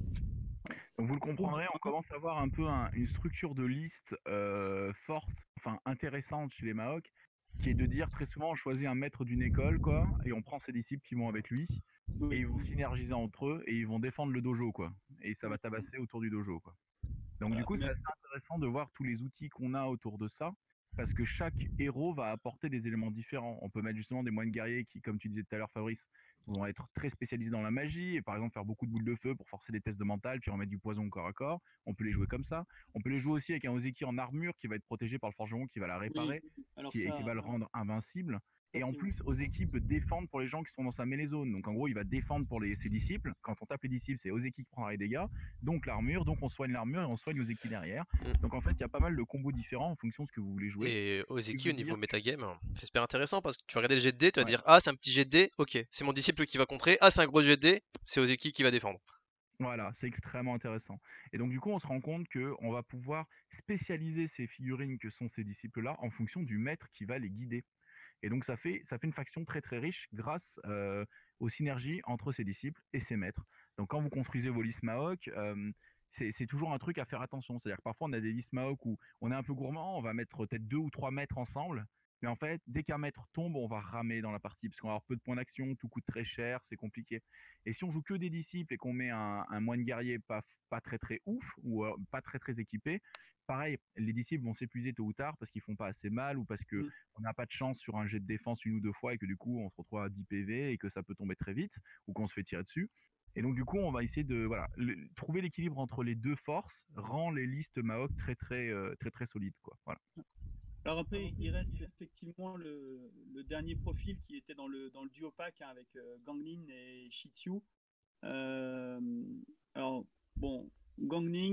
Donc c'est vous un le gros comprendrez, on bouquin. commence à avoir un peu une structure de liste forte, enfin intéressante chez les Maok, qui est de dire très souvent on choisit un maître d'une école, quoi, et on prend ses disciples qui vont avec lui, et Oui, ils vont synergiser entre eux, et ils vont défendre le dojo, quoi. Et ça va oui. tabasser autour du dojo, quoi. Donc du Voilà. coup, c'est Mais assez intéressant de voir tous les outils qu'on a autour de ça, parce que chaque héros va apporter des éléments différents. On peut mettre justement des moines guerriers qui, comme tu disais tout à l'heure, Fabrice, vont être très spécialisés dans la magie, et par exemple faire beaucoup de boules de feu pour forcer des tests de mental, puis remettre du poison au corps à corps. On peut les jouer comme ça. On peut les jouer aussi avec un Ozeki en armure qui va être protégé par le forgeron qui va la oui, réparer, alors et qui va le rendre invincible. ça Et en c'est plus, outil. Ozeki peut défendre pour les gens qui sont dans sa mêlée zone. Donc en gros, il va défendre pour ses disciples. Quand on tape les disciples, c'est Ozeki qui prendra les dégâts, donc l'armure, donc on soigne l'armure et on soigne Ozeki derrière. Mm. Donc en fait, il y a pas mal de combos différents en fonction de ce que vous voulez jouer. Et Et Ozeki vous au niveau dire, metagame, c'est super intéressant parce que tu vas regarder le jet de dés, tu vas ouais, dire ah c'est un petit jet de dés, ok, c'est mon disciple qui va contrer, ah c'est un gros jet de dés, c'est Ozeki qui va défendre. voilà, c'est extrêmement intéressant. Et donc du coup, on se rend compte que on va pouvoir spécialiser ces figurines que sont ces disciples-là en fonction du maître qui va les guider. Et donc ça fait une faction très très riche grâce aux synergies entre ses disciples et ses maîtres. Donc quand vous construisez vos listes Maok, c'est toujours un truc à faire attention. C'est-à-dire que parfois on a des listes Maok où on est un peu gourmand, on va mettre peut-être 2 ou 3 maîtres ensemble. Mais en fait, dès qu'un maître tombe, on va ramer dans la partie, parce qu'on va avoir peu de points d'action, tout coûte très cher, c'est compliqué. Et si on joue que des disciples et qu'on met un moine guerrier pas très très ouf, ou pas très très équipé, pareil, les disciples vont s'épuiser tôt ou tard parce qu'ils font pas assez mal ou parce que Mm. on n'a pas de chance sur un jet de défense 1 ou 2 fois et que du coup on se retrouve à 10 PV et que ça peut tomber très vite ou qu'on se fait tirer dessus. Et donc du coup on va essayer de voilà, trouver l'équilibre entre les deux forces rend les listes Maok très très solides quoi. Voilà. Alors après, il reste effectivement le dernier profil qui était dans le duo pack hein, avec Gangnin et Shitsu. Euh, alors, bon, Gangning,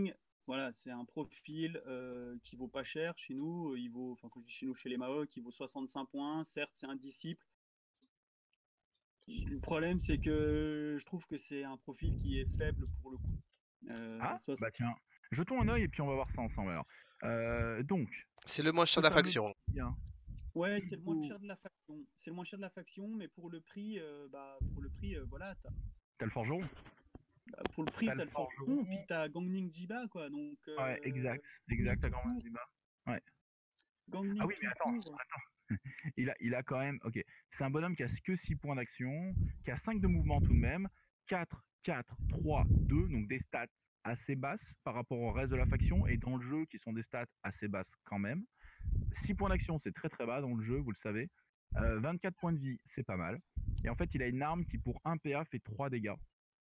Voilà, c'est un profil qui vaut pas cher chez nous. Enfin, quand je dis chez nous, chez les Maoc, il vaut 65 points. Certes, c'est un disciple. Le problème, c'est que je trouve que c'est un profil qui est faible pour le coup. Ah, Soit- bah tiens, jetons un œil et puis on va voir ça ensemble alors. Donc, C'est le moins cher ce de la fameux faction. bien, Ouais, il c'est le moins vaut... cher de la faction. C'est le moins cher de la faction, mais pour le prix, voilà, T'as le forgeron? pour le prix, T'as le t'as le forgeron, forgeron. puis t'as Gangning Jiba, quoi. Donc, Ouais, exact, Gangning exact, à tout Grand court. Zanzibar. Ouais. Ah Gangning oui, mais tout attends, court. il a quand même. Ok, c'est un bonhomme qui a que 6 points d'action, qui a 5 de mouvement tout de même, 4, 4, 3, 2, donc des stats assez basses par rapport au reste de la faction, et dans le jeu qui sont des stats assez basses quand même. 6 points d'action, c'est très très bas dans le jeu, vous le savez. 24 points de vie, c'est pas mal. Et en fait, il a une arme qui pour 1 PA fait 3 dégâts.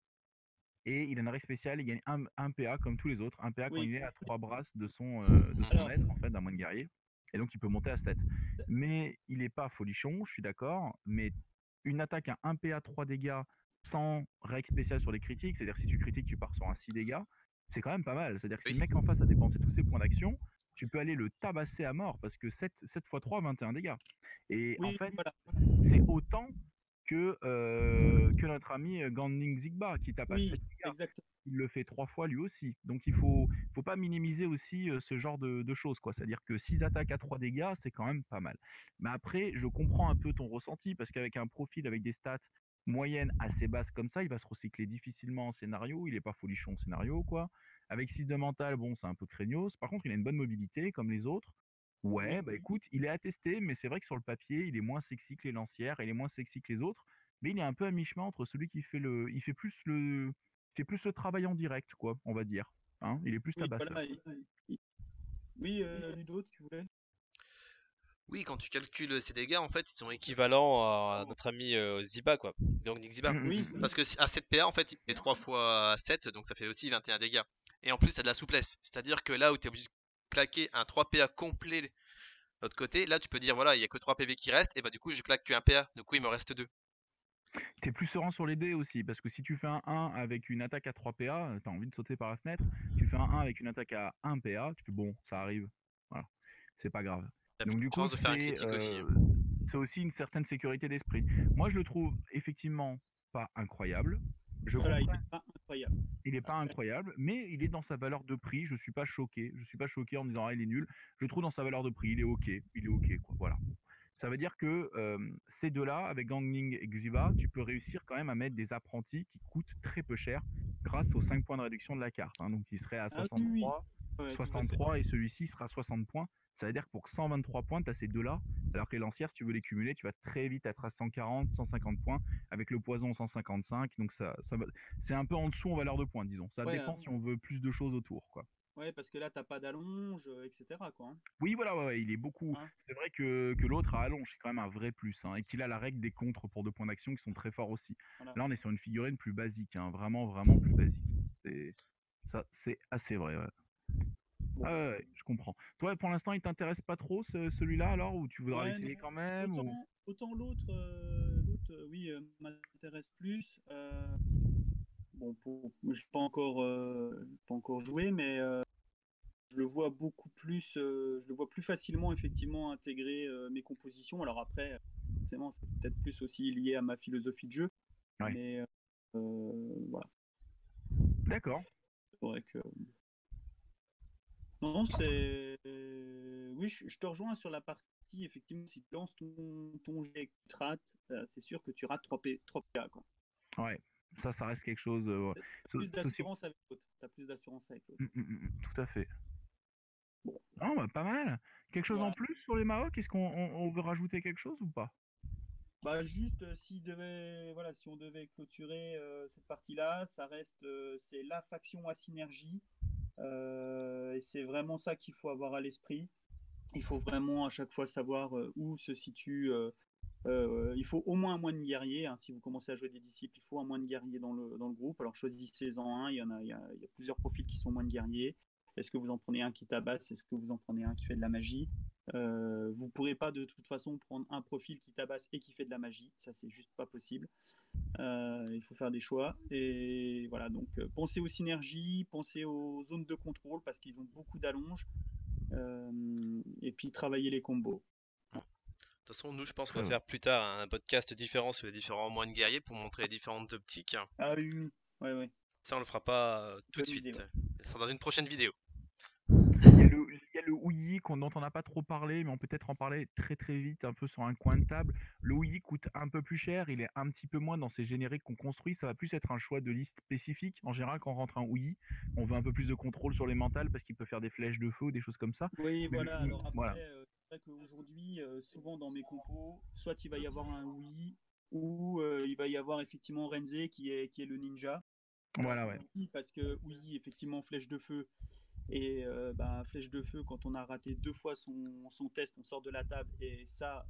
Et il a une règle spéciale, il gagne 1 PA comme tous les autres. 1 PA quand Oui. il est à 3 brasses de son Alors, maître, en fait, d'un moine guerrier. Et donc il peut monter à 7. Mais il n'est pas folichon, je suis d'accord. Mais une attaque à 1 PA 3 dégâts sans règle spéciale sur les critiques, c'est-à-dire que si tu critiques, tu pars sur un 6 dégâts, c'est quand même pas mal. C'est-à-dire que si Oui. le mec en face a dépensé tous ses points d'action, tu peux aller le tabasser à mort parce que 7 x 3, 21 dégâts. Et en oui, fait, voilà. c'est autant que notre ami Ganding Zigba qui tape à Oui, 7 dégâts. exactement. Il le fait 3 fois lui aussi. Donc il faut pas minimiser aussi ce genre de choses, quoi. C'est-à-dire que 6 attaques à 3 dégâts, c'est quand même pas mal. Mais après, je comprends un peu ton ressenti parce qu'avec un profil avec des stats moyennes assez basses comme ça, il va se recycler difficilement en scénario. Il est pas folichon en scénario, quoi. Avec 6 de mental, bon, c'est un peu craignos. Par contre, il a une bonne mobilité comme les autres. Ouais, Oui, bah écoute, il est attesté, mais c'est vrai que sur le papier, il est moins sexy que les lancières, il est moins sexy que les autres, mais il est un peu à mi-chemin entre celui qui fait il fait plus le travail en direct, quoi, on va dire. Hein, il est plus oui, tabasseur. voilà. Il- Oui, Ludo, tu voulais? Oui, quand tu calcules ces dégâts, en fait, ils sont équivalents à notre ami Ziba, quoi. Donc Nick Ziba. Mm, Oui, mm. Parce que à 7 PA, en fait, il fait 3 fois 7, donc ça fait aussi 21 dégâts. Et en plus, t'as de la souplesse. C'est-à-dire que là où t'es obligé de claquer un 3 PA complet de l'autre côté, là tu peux dire, voilà, il y a que 3 PV qui restent, et bah du coup, je claque que 1 PA. Du coup, il me reste 2. T'es plus serein sur les dés aussi, parce que si tu fais un 1 avec une attaque à 3 PA, t'as envie de sauter par la fenêtre. Tu fais un 1 avec une attaque à 1 PA, tu fais bon, ça arrive. Voilà, c'est pas grave. T'as plus Donc du de coup, chance de faire un critique aussi, hein. c'est aussi une certaine sécurité d'esprit. Moi, je le trouve effectivement pas incroyable. Je voilà, il comprends, n'est pas incroyable. il n'est pas Après, incroyable, mais il est dans sa valeur de prix. Je suis pas choqué. Je suis pas choqué en me disant ah, il est nul. Je le trouve dans sa valeur de prix. Il est ok. Il est ok, quoi. Voilà. Ça veut dire que ces deux-là, avec Gangling et Xiva, tu peux réussir quand même à mettre des apprentis qui coûtent très peu cher grâce aux 5 points de réduction de la carte, hein. Donc il serait à ah oui, oui, 63, ouais, tout à fait. 63 et celui-ci sera à 60 points. Ça veut dire que pour 123 points, tu as ces deux-là. Alors que les lancières, si tu veux les cumuler, tu vas très vite être à 140, 150 points, avec le poison 155. Donc c'est un peu en dessous en valeur de points, disons. Ça Ouais, dépend si on veut plus de choses autour, quoi. ouais, parce que là, t'as pas d'allonge, etc., quoi. Oui, voilà, ouais, ouais, il est beaucoup. Hein. C'est vrai que l'autre à allonge, c'est quand même un vrai plus, hein, et qu'il a la règle des contres pour 2 points d'action qui sont très forts aussi. Voilà. Là, on est sur une figurine plus basique, hein, vraiment, vraiment plus basique. Ça, c'est assez vrai. Ouais. Bon. Ah ouais, ouais, je comprends. Toi, pour l'instant, il t'intéresse pas trop celui-là, alors, ou tu voudras Ouais, non. l'essayer quand même, ou... Autant oui, m'intéresse plus. Bon, je pas encore joué, mais je le vois je le vois plus facilement effectivement intégrer mes compositions. Alors après, forcément, c'est peut-être plus aussi lié à ma philosophie de jeu, Ouais. mais voilà. D'accord. C'est vrai que non, oui, je te rejoins sur la partie. Effectivement, si tu lances ton jet et que tu te rates, c'est sûr que tu rates 3 PA, quoi. Ouais. Ça reste quelque chose. Ouais. T'as plus C'est aussi... d'assurance avec l'autre. T'as plus d'assurance avec l'autre. Tout à fait. Bon, Non, bah, pas mal. Quelque chose en voilà. plus sur les Maoc? Est-ce qu'on veut rajouter quelque chose ou pas? Bah juste voilà, si on devait clôturer cette partie-là, ça reste c'est la faction à synergie et c'est vraiment ça qu'il faut avoir à l'esprit. Il faut vraiment à chaque fois savoir où se situe. Il faut au moins un moine guerrier, hein. Si vous commencez à jouer des disciples, il faut un moine guerrier dans le groupe. Alors choisissez-en un. Il y a plusieurs profils qui sont moines guerriers. Est-ce que vous en prenez un qui tabasse? Est-ce que vous en prenez un qui fait de la magie? Vous ne pourrez pas de toute façon prendre un profil qui tabasse et qui fait de la magie, ça c'est juste pas possible. Il faut faire des choix. Et voilà, donc pensez aux synergies, pensez aux zones de contrôle parce qu'ils ont beaucoup d'allonges. Et puis travailler les combos. De toute façon, nous, je pense qu'on Très va bien. faire plus tard un podcast différent sur les différents moines guerriers pour montrer les différentes optiques. Ah oui, oui. Ouais, ouais. Ça, on le fera pas tout de Bonne idée, suite. ouais. Ça sera dans une prochaine vidéo. Il y a le Ouyi dont on n'a pas trop parlé, mais on peut peut-être en parler très très vite, un peu sur un coin de table. Le Ouyi coûte un peu plus cher, il est un petit peu moins dans ces génériques qu'on construit. Ça va plus être un choix de liste spécifique. En général, quand on rentre un Ouyi, on veut un peu plus de contrôle sur les mentales parce qu'il peut faire des flèches de feu ou des choses comme ça. Oui, Mais voilà. Alors voilà. après, c'est vrai qu'aujourd'hui, souvent dans mes compos, soit il va y avoir un Wii, ou il va y avoir effectivement Renze qui est le ninja. Voilà, ouais. Oui, parce que oui, effectivement, flèche de feu. Et flèche de feu, quand on a raté 2 fois son test, on sort de la table. Et ça,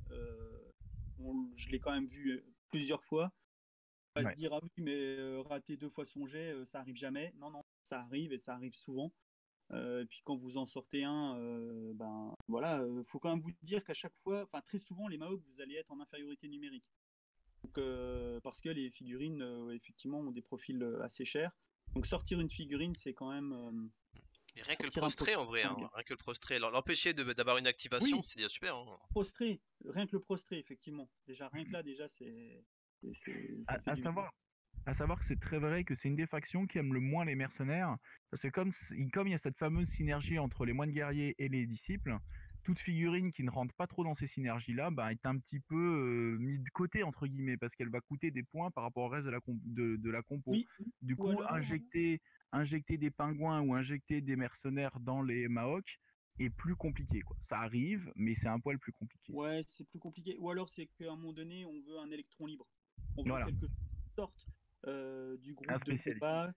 je l'ai quand même vu plusieurs fois. On va se Ouais. dire, ah oui, mais rater 2 fois son jet, ça arrive jamais. Non, non, ça arrive et ça arrive souvent. Et puis quand vous en sortez un, voilà, faut quand même vous dire qu'à chaque fois, enfin très souvent, les Maok, vous allez être en infériorité numérique. Donc, parce que les figurines, effectivement, ont des profils assez chers. Donc sortir une figurine, c'est quand même Et rien que le sortir un prostré profil. en vrai, hein. Rien que le prostré. L'empêcher d'avoir une activation, Oui, c'est déjà super, hein. prostré, rien que le prostré, effectivement. Déjà, rien que là, déjà, ça À, fait à du bien. savoir, à savoir que c'est très vrai que c'est une des factions qui aime le moins les mercenaires, parce que comme il y a cette fameuse synergie entre les moines guerriers et les disciples, toute figurine qui ne rentre pas trop dans ces synergies-là bah, est un petit peu mise de côté, entre guillemets, parce qu'elle va coûter des points par rapport au reste de la compo. Oui, Du ou coup, alors, injecter des pingouins ou injecter des mercenaires dans les Maoks est plus compliqué, quoi. Ça arrive, mais c'est un poil plus compliqué. ouais, c'est plus compliqué. Ou alors, c'est qu'à un moment donné, on veut un électron libre. On veut Voilà, quelque chose qui sorte du un groupe de spécialiste. combat,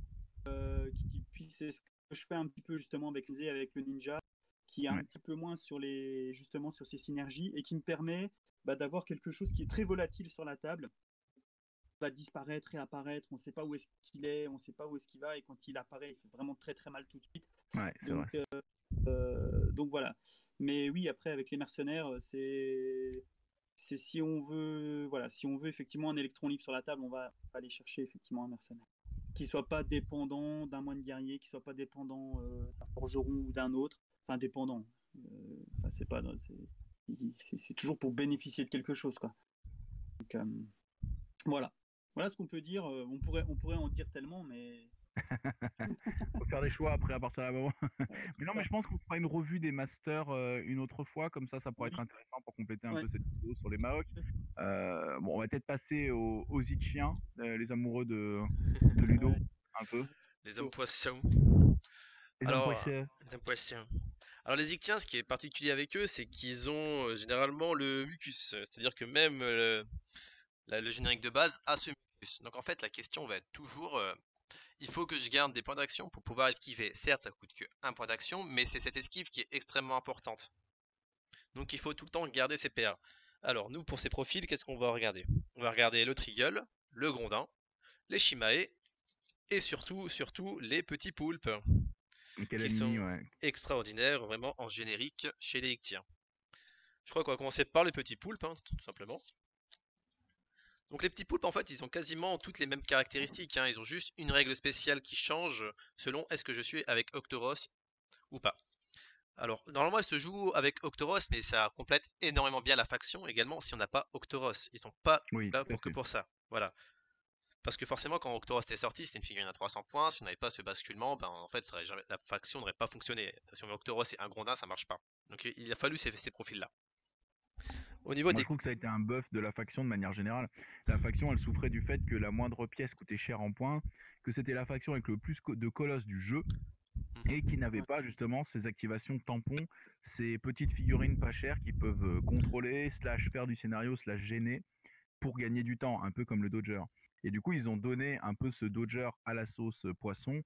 qui puisse, c'est ce que je fais un petit peu justement avec Zé, avec le ninja, qui est un Ouais. petit peu moins justement sur ces synergies et qui me permet d'avoir quelque chose qui est très volatile sur la table, va disparaître, réapparaître, on ne sait pas où est-ce qu'il est, on ne sait pas où est-ce qu'il va, et quand il apparaît, il fait vraiment très très mal tout de suite. Ouais, c'est Donc, vrai. donc voilà. Mais oui, après avec les mercenaires, c'est si on veut, voilà, si on veut effectivement un électron libre sur la table, on va aller chercher effectivement un mercenaire qui soit pas dépendant d'un moine guerrier, qui soit pas dépendant d'un forgeron ou d'un autre, enfin dépendant. Enfin, c'est pas, c'est toujours pour bénéficier de quelque chose, quoi. Donc, voilà, voilà ce qu'on peut dire. On pourrait en dire tellement, mais Faut faire des choix après à partir d'un moment. Mais c'est non, mais ça. je pense qu'on fera une revue des masters une autre fois, comme ça pourrait être Oui, intéressant pour compléter un ouais. peu cette vidéo sur les Maoks. Bon, on va peut-être passer aux Itchiens, les amoureux de Ludo, Ouais. un peu. Les hommes poissons. Les hommes Alors, poissons. les hommes poissons. Alors les Ictiens, ce qui est particulier avec eux, c'est qu'ils ont généralement le mucus. C'est-à-dire que même le générique de base a ce mucus. Donc en fait, la question va être toujours, il faut que je garde des points d'action pour pouvoir esquiver. Certes, ça coûte que un point d'action, mais c'est cette esquive qui est extrêmement importante. Donc il faut tout le temps garder ses PA. Alors nous, pour ces profils, qu'est-ce qu'on va regarder? On va regarder le Triggle, le Grondin, les Shimae et surtout les petits poulpes, Quel qui ami, sont ouais. extraordinaires vraiment en générique chez les Ictiens. Je crois qu'on va commencer par les petits poulpes, hein, tout simplement. Donc les petits poulpes, en fait, ils ont quasiment toutes les mêmes caractéristiques, hein. Ils ont juste une règle spéciale qui change selon est-ce que je suis avec Octoros ou pas. Alors, normalement, elle se joue avec Octoros, mais ça complète énormément bien la faction également si on n'a pas Octoros. Ils sont pas Oui, là tout à pour que fait. pour ça. Voilà. Parce que forcément, quand Octoros était sorti, c'était une figurine à 300 points. Si on n'avait pas ce basculement, ben en fait, la faction n'aurait pas fonctionné. Si on met Octoros et un Grondin, ça marche pas. Donc il a fallu ces profils-là. Au niveau Moi, je des... trouve que ça a été un buff de la faction de manière générale. La faction, elle souffrait du fait que la moindre pièce coûtait cher en points, que c'était la faction avec le plus de colosses du jeu, et Mhm. qui n'avait Ouais. pas justement ces activations tampons, ces petites figurines pas chères qui peuvent contrôler, slash faire du scénario, slash gêner pour gagner du temps, un peu comme le Dodger. Et du coup, ils ont donné un peu ce Dodger à la sauce poisson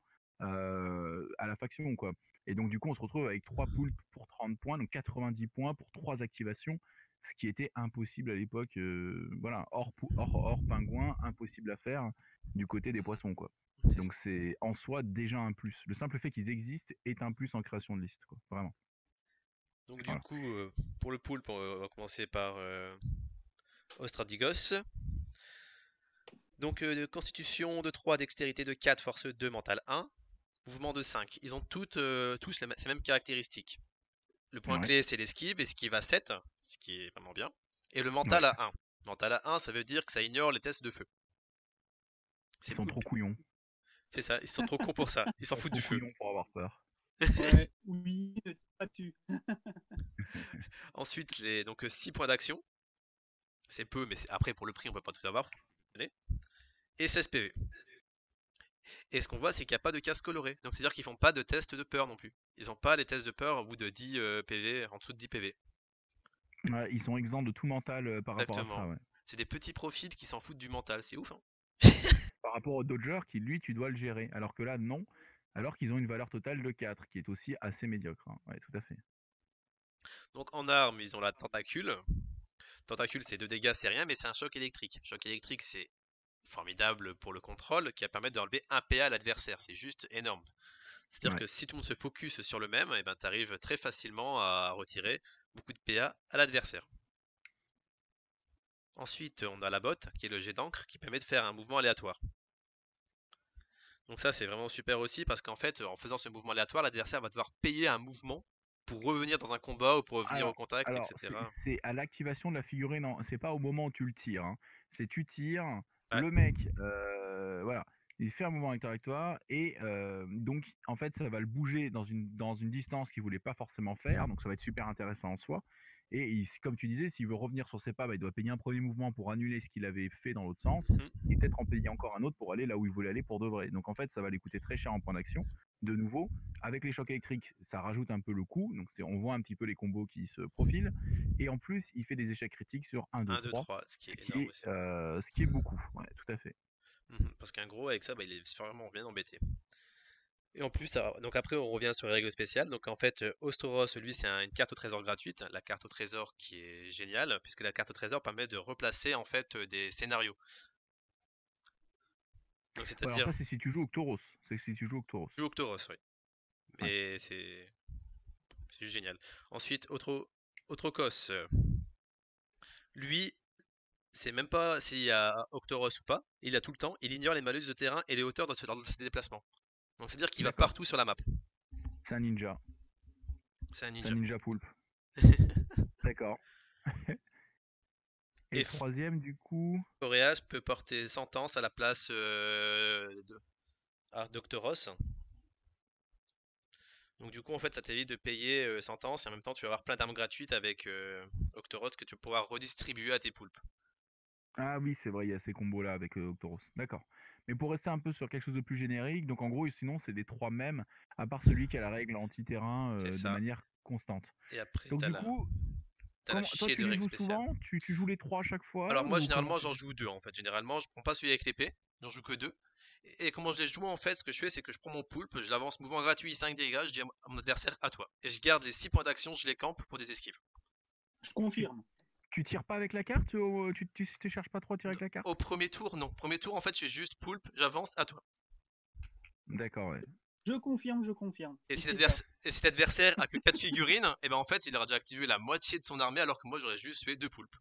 à la faction, quoi. Et donc, du coup, on se retrouve avec 3 poulpes pour 30 points, donc 90 points pour 3 activations, ce qui était impossible à l'époque. Voilà, hors pingouin, impossible à faire du côté des poissons, quoi. C'est ça. Donc, c'est en soi déjà un plus. Le simple fait qu'ils existent est un plus en création de liste, quoi. Vraiment. Donc du Voilà. coup, pour le poulpe, on va commencer par Ostradigos. Donc constitution de 3, dextérité de 4, force 2, mental 1, mouvement de 5. Ils ont tous ces mêmes caractéristiques. Le point Ouais. clé, c'est l'esquive, esquive à 7, ce qui est vraiment bien. Et le mental Ouais. à 1. Mental à 1, ça veut dire que ça ignore les tests de feu. Ils C'est sont trop poulpe. couillons. C'est ça, ils sont trop cons pour ça. Ils s'en Ils sont foutent trop du feu. couillons pour avoir peur. Ouais, oui, ne tire pas dessus. Ensuite, donc 6 points d'action. C'est peu, mais après, pour le prix, on peut pas tout avoir. Allez. Et 16 PV. Et ce qu'on voit, c'est qu'il n'y a pas de casse colorée. Donc c'est-à-dire qu'ils font pas de test de peur non plus. Ils n'ont pas les tests de peur au bout de 10 PV, en dessous de 10 PV. Ouais, ils sont exempts de tout mental par rapport à Exactement. ça, ouais. C'est des petits profils qui s'en foutent du mental, c'est ouf, hein. Par rapport au Dodger, qui lui, tu dois le gérer. Alors que là, non. Alors qu'ils ont une valeur totale de 4, qui est aussi assez médiocre, hein. Ouais, tout à fait. Donc en arme, ils ont la tentacule. Tentacule, c'est 2 dégâts, c'est rien, mais c'est un choc électrique. Choc électrique, c'est formidable pour le contrôle, qui va permettre d'enlever 1 PA à l'adversaire. C'est juste énorme. C'est-à-dire Ouais. que si tout le monde se focus sur le même, et ben, tu arrives très facilement à retirer beaucoup de PA à l'adversaire. Ensuite, on a la botte, qui est le jet d'encre, qui permet de faire un mouvement aléatoire. Donc ça, c'est vraiment super aussi, parce qu'en fait, en faisant ce mouvement aléatoire, l'adversaire va devoir payer un mouvement pour revenir dans un combat ou pour revenir au contact, Alors etc. c'est à l'activation de la figurine, c'est pas au moment où tu le tires, hein. C'est tu tires, Ouais. le mec, voilà, il fait un mouvement avec toi et donc en fait ça va le bouger dans une distance qu'il voulait pas forcément faire, donc ça va être super intéressant en soi. Et comme tu disais, s'il veut revenir sur ses pas, bah, il doit payer un premier mouvement pour annuler ce qu'il avait fait dans l'autre sens, Mhm. et peut-être en payer encore un autre pour aller là où il voulait aller pour de vrai. Donc en fait, ça va lui coûter très cher en points d'action. De nouveau, avec les chocs électriques, ça rajoute un peu le coût, donc on voit un petit peu les combos qui se profilent. Et en plus, il fait des échecs critiques sur 1, 2, 1, 2, 3, 3, ce qui est énorme aussi. ce qui est beaucoup. Ouais, tout à fait. Parce qu'un gros, avec ça, bah, il est vraiment bien embêté. Et en plus, donc après, on revient sur les règles spéciales. Donc en fait, Ostoros, lui, c'est une carte au trésor gratuite. La carte au trésor qui est géniale, puisque la carte au trésor permet de replacer en fait des scénarios. Donc Ouais, alors c'est-à-dire, ça, c'est si tu joues Octoros. C'est si tu joues Octoros. joue Octoros, oui. Ouais. Mais c'est juste génial. Ensuite, Otrokos, lui, c'est même pas s'il y a Octoros ou pas, il a tout le temps, il ignore les malus de terrain et les hauteurs dans ses déplacements. Donc c'est-à-dire qu'il va D'accord. partout sur la map. C'est un ninja. C'est un C'est un ninja. ninja poulpe. D'accord. Et Et le troisième, du coup. Boreas peut porter sentence à la place d'Octoros. Donc du coup, en fait, ça t'évite de payer sentence et en même temps, tu vas avoir plein d'armes gratuites avec Octoros que tu vas pouvoir redistribuer à tes poulpes. Ah oui, c'est vrai, il y a ces combos-là avec Octoros. D'accord. Mais pour rester un peu sur quelque chose de plus générique, donc en gros, sinon, c'est des trois mêmes, à part celui qui a la règle anti-terrain C'est de ça. manière constante. Et après, Donc du coup, t'as la toi, chier tu de les règles joues spéciales. souvent? Tu joues les trois à chaque Alors fois? moi, Ou comment généralement, tu j'en fais? joue deux en fait. Généralement, je prends pas celui avec l'épée. J'en joue que deux. Et comment je les joue en fait, ce que je fais, c'est que je prends mon poulpe, je l'avance mouvement gratuit 5 dégâts, je dis à mon adversaire à toi. Et je garde les 6 points d'action, je les campe pour des esquives. Je confirme. Tu tires pas avec la carte? Tu cherches pas trop à tirer avec la carte? Au premier tour, non. Premier tour, en fait, je fais juste poulpe, j'avance à toi. D'accord, ouais. Je confirme, je confirme. Et Et si c'est ça. l'adversaire a que 4 figurines, et ben en fait, il aura déjà activé la moitié de son armée alors que moi j'aurais juste fait 2 poulpes.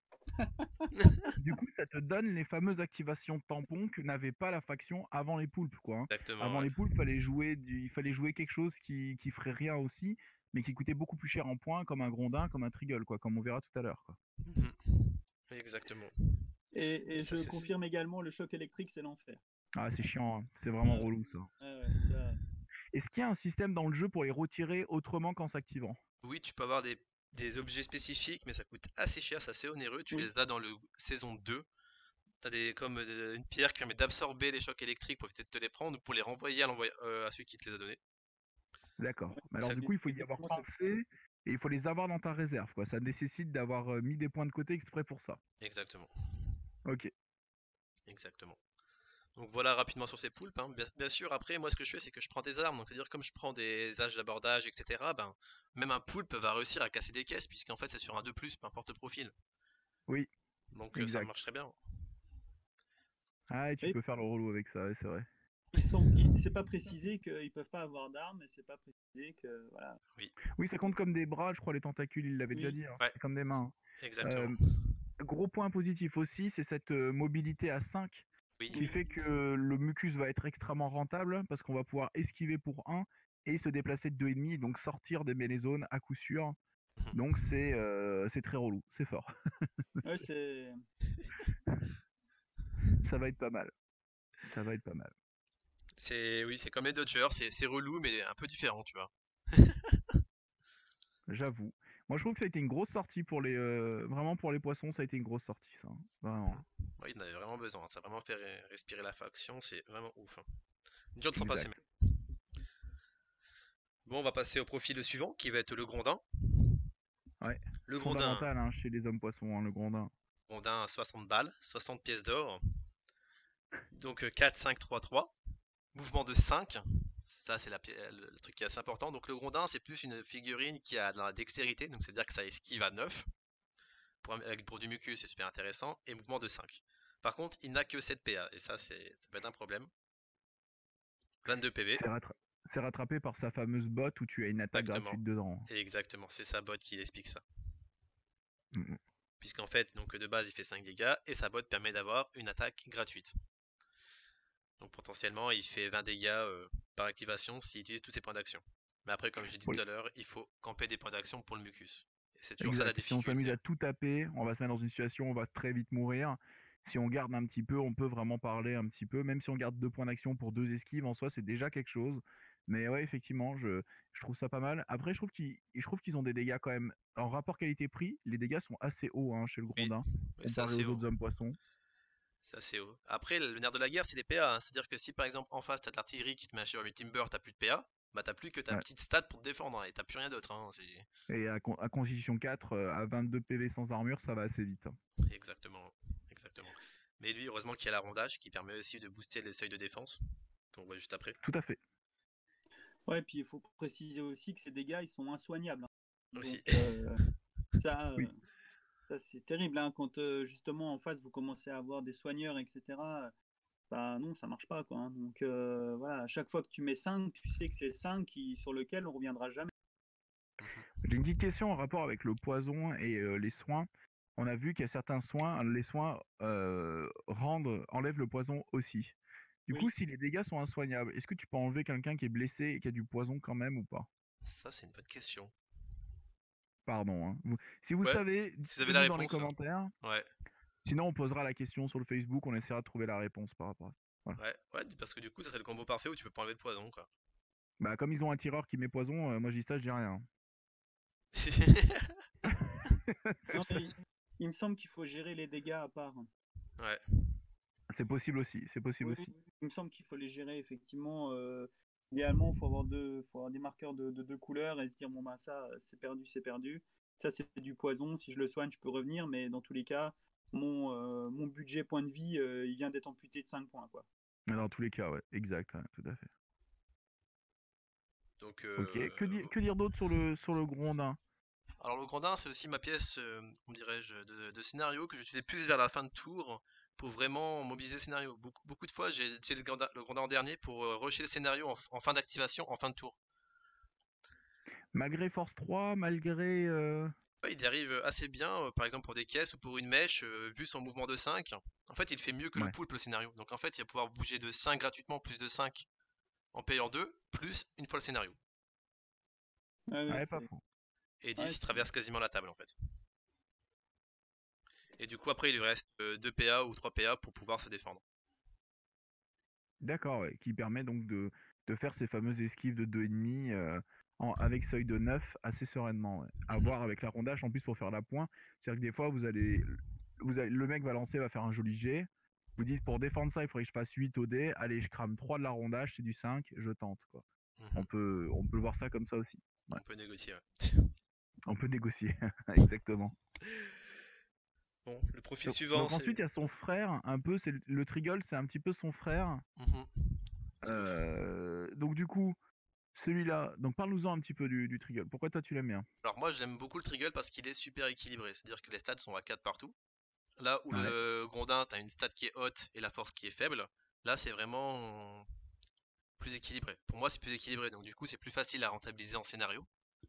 Du coup, ça te donne les fameuses activations tampons que n'avait pas la faction avant les poulpes, quoi, hein. Exactement, Avant ouais. les poulpes, il fallait jouer quelque chose qui ferait rien aussi, mais qui coûtait beaucoup plus cher en points, comme un Grondin, comme un Triggle, quoi, comme on verra tout à l'heure, quoi. Mhm. Exactement. Et Ça, je confirme également, le choc électrique, c'est l'enfer. Ah, c'est chiant, hein. C'est vraiment Ouais, relou, ça. ouais, ça. Est-ce qu'il y a un système dans le jeu pour les retirer autrement qu'en s'activant? Oui, tu peux avoir des objets spécifiques, mais ça coûte assez cher, c'est assez onéreux. Tu Oui. les as dans le saison 2. T'as comme une pierre qui permet d'absorber les chocs électriques pour éviter de te les prendre ou pour les renvoyer à celui qui te les a donnés. D'accord. Mais alors, Ça, du Mais coup, il faut c'est y avoir exactement ça. pensé, et il faut les avoir dans ta réserve, quoi. Ça nécessite d'avoir mis des points de côté exprès pour ça. exactement. Ok. Exactement. Donc voilà rapidement sur ces poulpes, hein. Bien sûr, après, moi ce que je fais, c'est que je prends des armes. Donc c'est-à-dire, comme je prends des âges d'abordage, etc., ben, même un poulpe va réussir à casser des caisses, puisqu'en fait c'est sur un 2+, peu importe le profil. Oui, Donc ça exact. marche très bien. Ah, et tu Et peux faire le relou avec ça, ouais, c'est vrai. C'est pas précisé qu'ils peuvent pas avoir d'armes, et c'est pas précisé que voilà. Oui, ça compte comme des bras, je crois, les tentacules, il l'avait déjà Oui, dit, hein. Ouais, C'est comme des mains. exactement. Gros point positif aussi, c'est cette mobilité à 5 Oui, qui fait que le mucus va être extrêmement rentable parce qu'on va pouvoir esquiver pour 1 et se déplacer de 2,5, donc sortir des mêlées zones à coup sûr. Donc c'est très relou, c'est fort. ouais, c'est Ça va être pas mal. Ça va être pas mal. c'est comme les Dodgers, c'est relou, mais un peu différent, tu vois. J'avoue. Moi, je trouve que ça a été une grosse sortie pour les vraiment pour les poissons, ça a été une grosse sortie, ça, hein. Vraiment. Ouais, il en avait vraiment besoin, ça a vraiment fait respirer la faction, c'est vraiment ouf, hein. Dur de s'en passer Exact. même. Bon, on va passer au profil suivant, qui va être le Grondin. Ouais. Le Grondin, Fondamental, hein, chez les hommes poissons, hein, le grondin. Grondin à 60 balles, 60 pièces d'or. Donc 4, 5, 3, 3. Mouvement de 5. Ça, c'est le truc qui est assez important. Donc le Grondin, c'est plus une figurine qui a de la dextérité, donc c'est-à-dire que ça esquive à 9. Pour du mucus, c'est super intéressant. Et mouvement de 5. Par contre, il n'a que 7 PA, et ça peut être un problème. 22 PV. C'est rattrapé par sa fameuse botte où tu as une attaque Exactement. gratuite dedans. Et exactement, c'est sa bot qui explique ça. Mhm. Puisqu'en fait, donc de base, il fait 5 dégâts, et sa bot permet d'avoir une attaque gratuite. Donc potentiellement, il fait 20 dégâts par activation s'il utilise tous ses points d'action. Mais après, comme j'ai dit Oui, tout à l'heure, il faut camper des points d'action pour le mucus. Et c'est toujours ça la exact. Si on s'amuse difficulté, à hein. tout taper, on va se mettre dans une situation où on va très vite mourir. Si on garde un petit peu, on peut vraiment parler un petit peu. Même si on garde 2 points d'action pour 2 esquives, en soi, c'est déjà quelque chose. Mais ouais, effectivement, je trouve ça pas mal. Après, je trouve qu'ils ont des dégâts quand même. En rapport qualité-prix, les dégâts sont assez hauts, hein, chez le Oui, Grondin, oui, c'est comparé assez aux haut. autres hommes poissons. C'est assez haut. Après, le nerf de la guerre, c'est les PA, hein. C'est-à-dire que si par exemple en face t'as de l'artillerie qui te met un Shiver Timber, t'as plus de PA, bah t'as plus que ta Ouais. petite stat pour te défendre, hein, et t'as plus rien d'autre, hein. Et à Constitution 4, à 22 PV sans armure, ça va assez vite, hein. Exactement, exactement. Mais lui, heureusement qu'il y a la rondage qui permet aussi de booster les seuils de défense, qu'on voit juste après. Tout à fait. ouais, puis il faut préciser aussi que ces dégâts ils sont insoignables, hein. Aussi. Donc ça, Oui. ça c'est terrible, hein, quand justement en face vous commencez à avoir des soigneurs, etc. Bah non, ça marche pas quoi, hein. Donc voilà, à chaque fois que tu mets 5, tu sais que c'est le 5 sur lequel on reviendra jamais. J'ai une petite question en rapport avec le poison et les soins. On a vu qu'il y a certains soins, les soins enlèvent le poison aussi. Du coup, Oui. si les dégâts sont insoignables, est-ce que tu peux enlever quelqu'un qui est blessé et qui a du poison quand même ou pas? Ça, c'est une bonne question. Pardon, hein. Si vous Ouais, savez, si vous avez la dites-le nous dans les réponse. commentaires. Ouais, Sinon, on posera la question sur le Facebook, on essaiera de trouver la réponse par rapport à ça. Voilà. ouais, parce que du coup, ça serait le combo parfait où tu peux pas enlever de poison, quoi. Bah, comme ils ont un tireur qui met poison, moi je dis ça, je dis rien. Non, mais il me semble qu'il faut gérer les dégâts à part. Ouais, C'est possible aussi, c'est possible Oui, aussi. il me semble qu'il faut les gérer effectivement. Idéalement, faut avoir des marqueurs de deux couleurs et se dire bon bah ça c'est perdu, c'est perdu. Ça c'est du poison. Si je le soigne, je peux revenir, mais dans tous les cas, mon budget point de vie, il vient d'être amputé de 5 points quoi. Mais dans tous les cas, ouais, exact, ouais, tout à fait. donc Ok, que dire d'autre sur le Grondin? alors le Grandin, c'est aussi ma pièce, comment dirais-je, de scénario que j'utilisais plus vers la fin de tour pour vraiment mobiliser le scénario. Beaucoup de fois, j'ai utilisé le Grandin en dernier pour rusher le scénario en fin d'activation, en fin de tour. Malgré Force 3, malgré... Ouais, il y arrive assez bien, par exemple pour des caisses ou pour une mèche, vu son mouvement de 5. En fait, il fait mieux que le Ouais, poulpe le scénario. Donc en fait, il va pouvoir bouger de 5 gratuitement, plus de 5 en payant 2, plus une fois le scénario. Ouais, ouais, ouais, pas faux. Et 10, ouais, il traverse quasiment la table en fait. Et du coup, après, il lui reste 2 PA ou 3 PA pour pouvoir se défendre. D'accord, ouais, qui permet donc de faire ces fameuses esquives de 2,5 avec seuil de 9 assez sereinement. Ouais. À Mhm. voir avec la rondage en plus pour faire la pointe. C'est-à-dire que des fois, le mec va lancer, va faire un joli jet. Vous dites pour défendre ça, il faudrait que je fasse 8 au dé. Allez, je crame 3 de la rondage, c'est du 5, je tente, quoi. Mhm. On peut voir ça comme ça aussi. Ouais. On peut négocier, ouais. On peut négocier, exactement. Bon, le profil Donc, suivant, donc c'est. ensuite, il y a son frère, un peu, c'est le Triggle, c'est un petit peu son frère. Mhm. C'est le. Donc du coup, celui-là, donc parle-nous-en un petit peu du Triggle. Pourquoi toi tu l'aimes bien? Alors moi, j'aime beaucoup le Triggle parce qu'il est super équilibré. C'est-à-dire que les stats sont à 4 partout. Là où Ouais. le Grondin, t'as une stat qui est haute et la force qui est faible. Là, c'est vraiment plus équilibré. Pour moi, c'est plus équilibré, donc du coup, c'est plus facile à rentabiliser en scénario.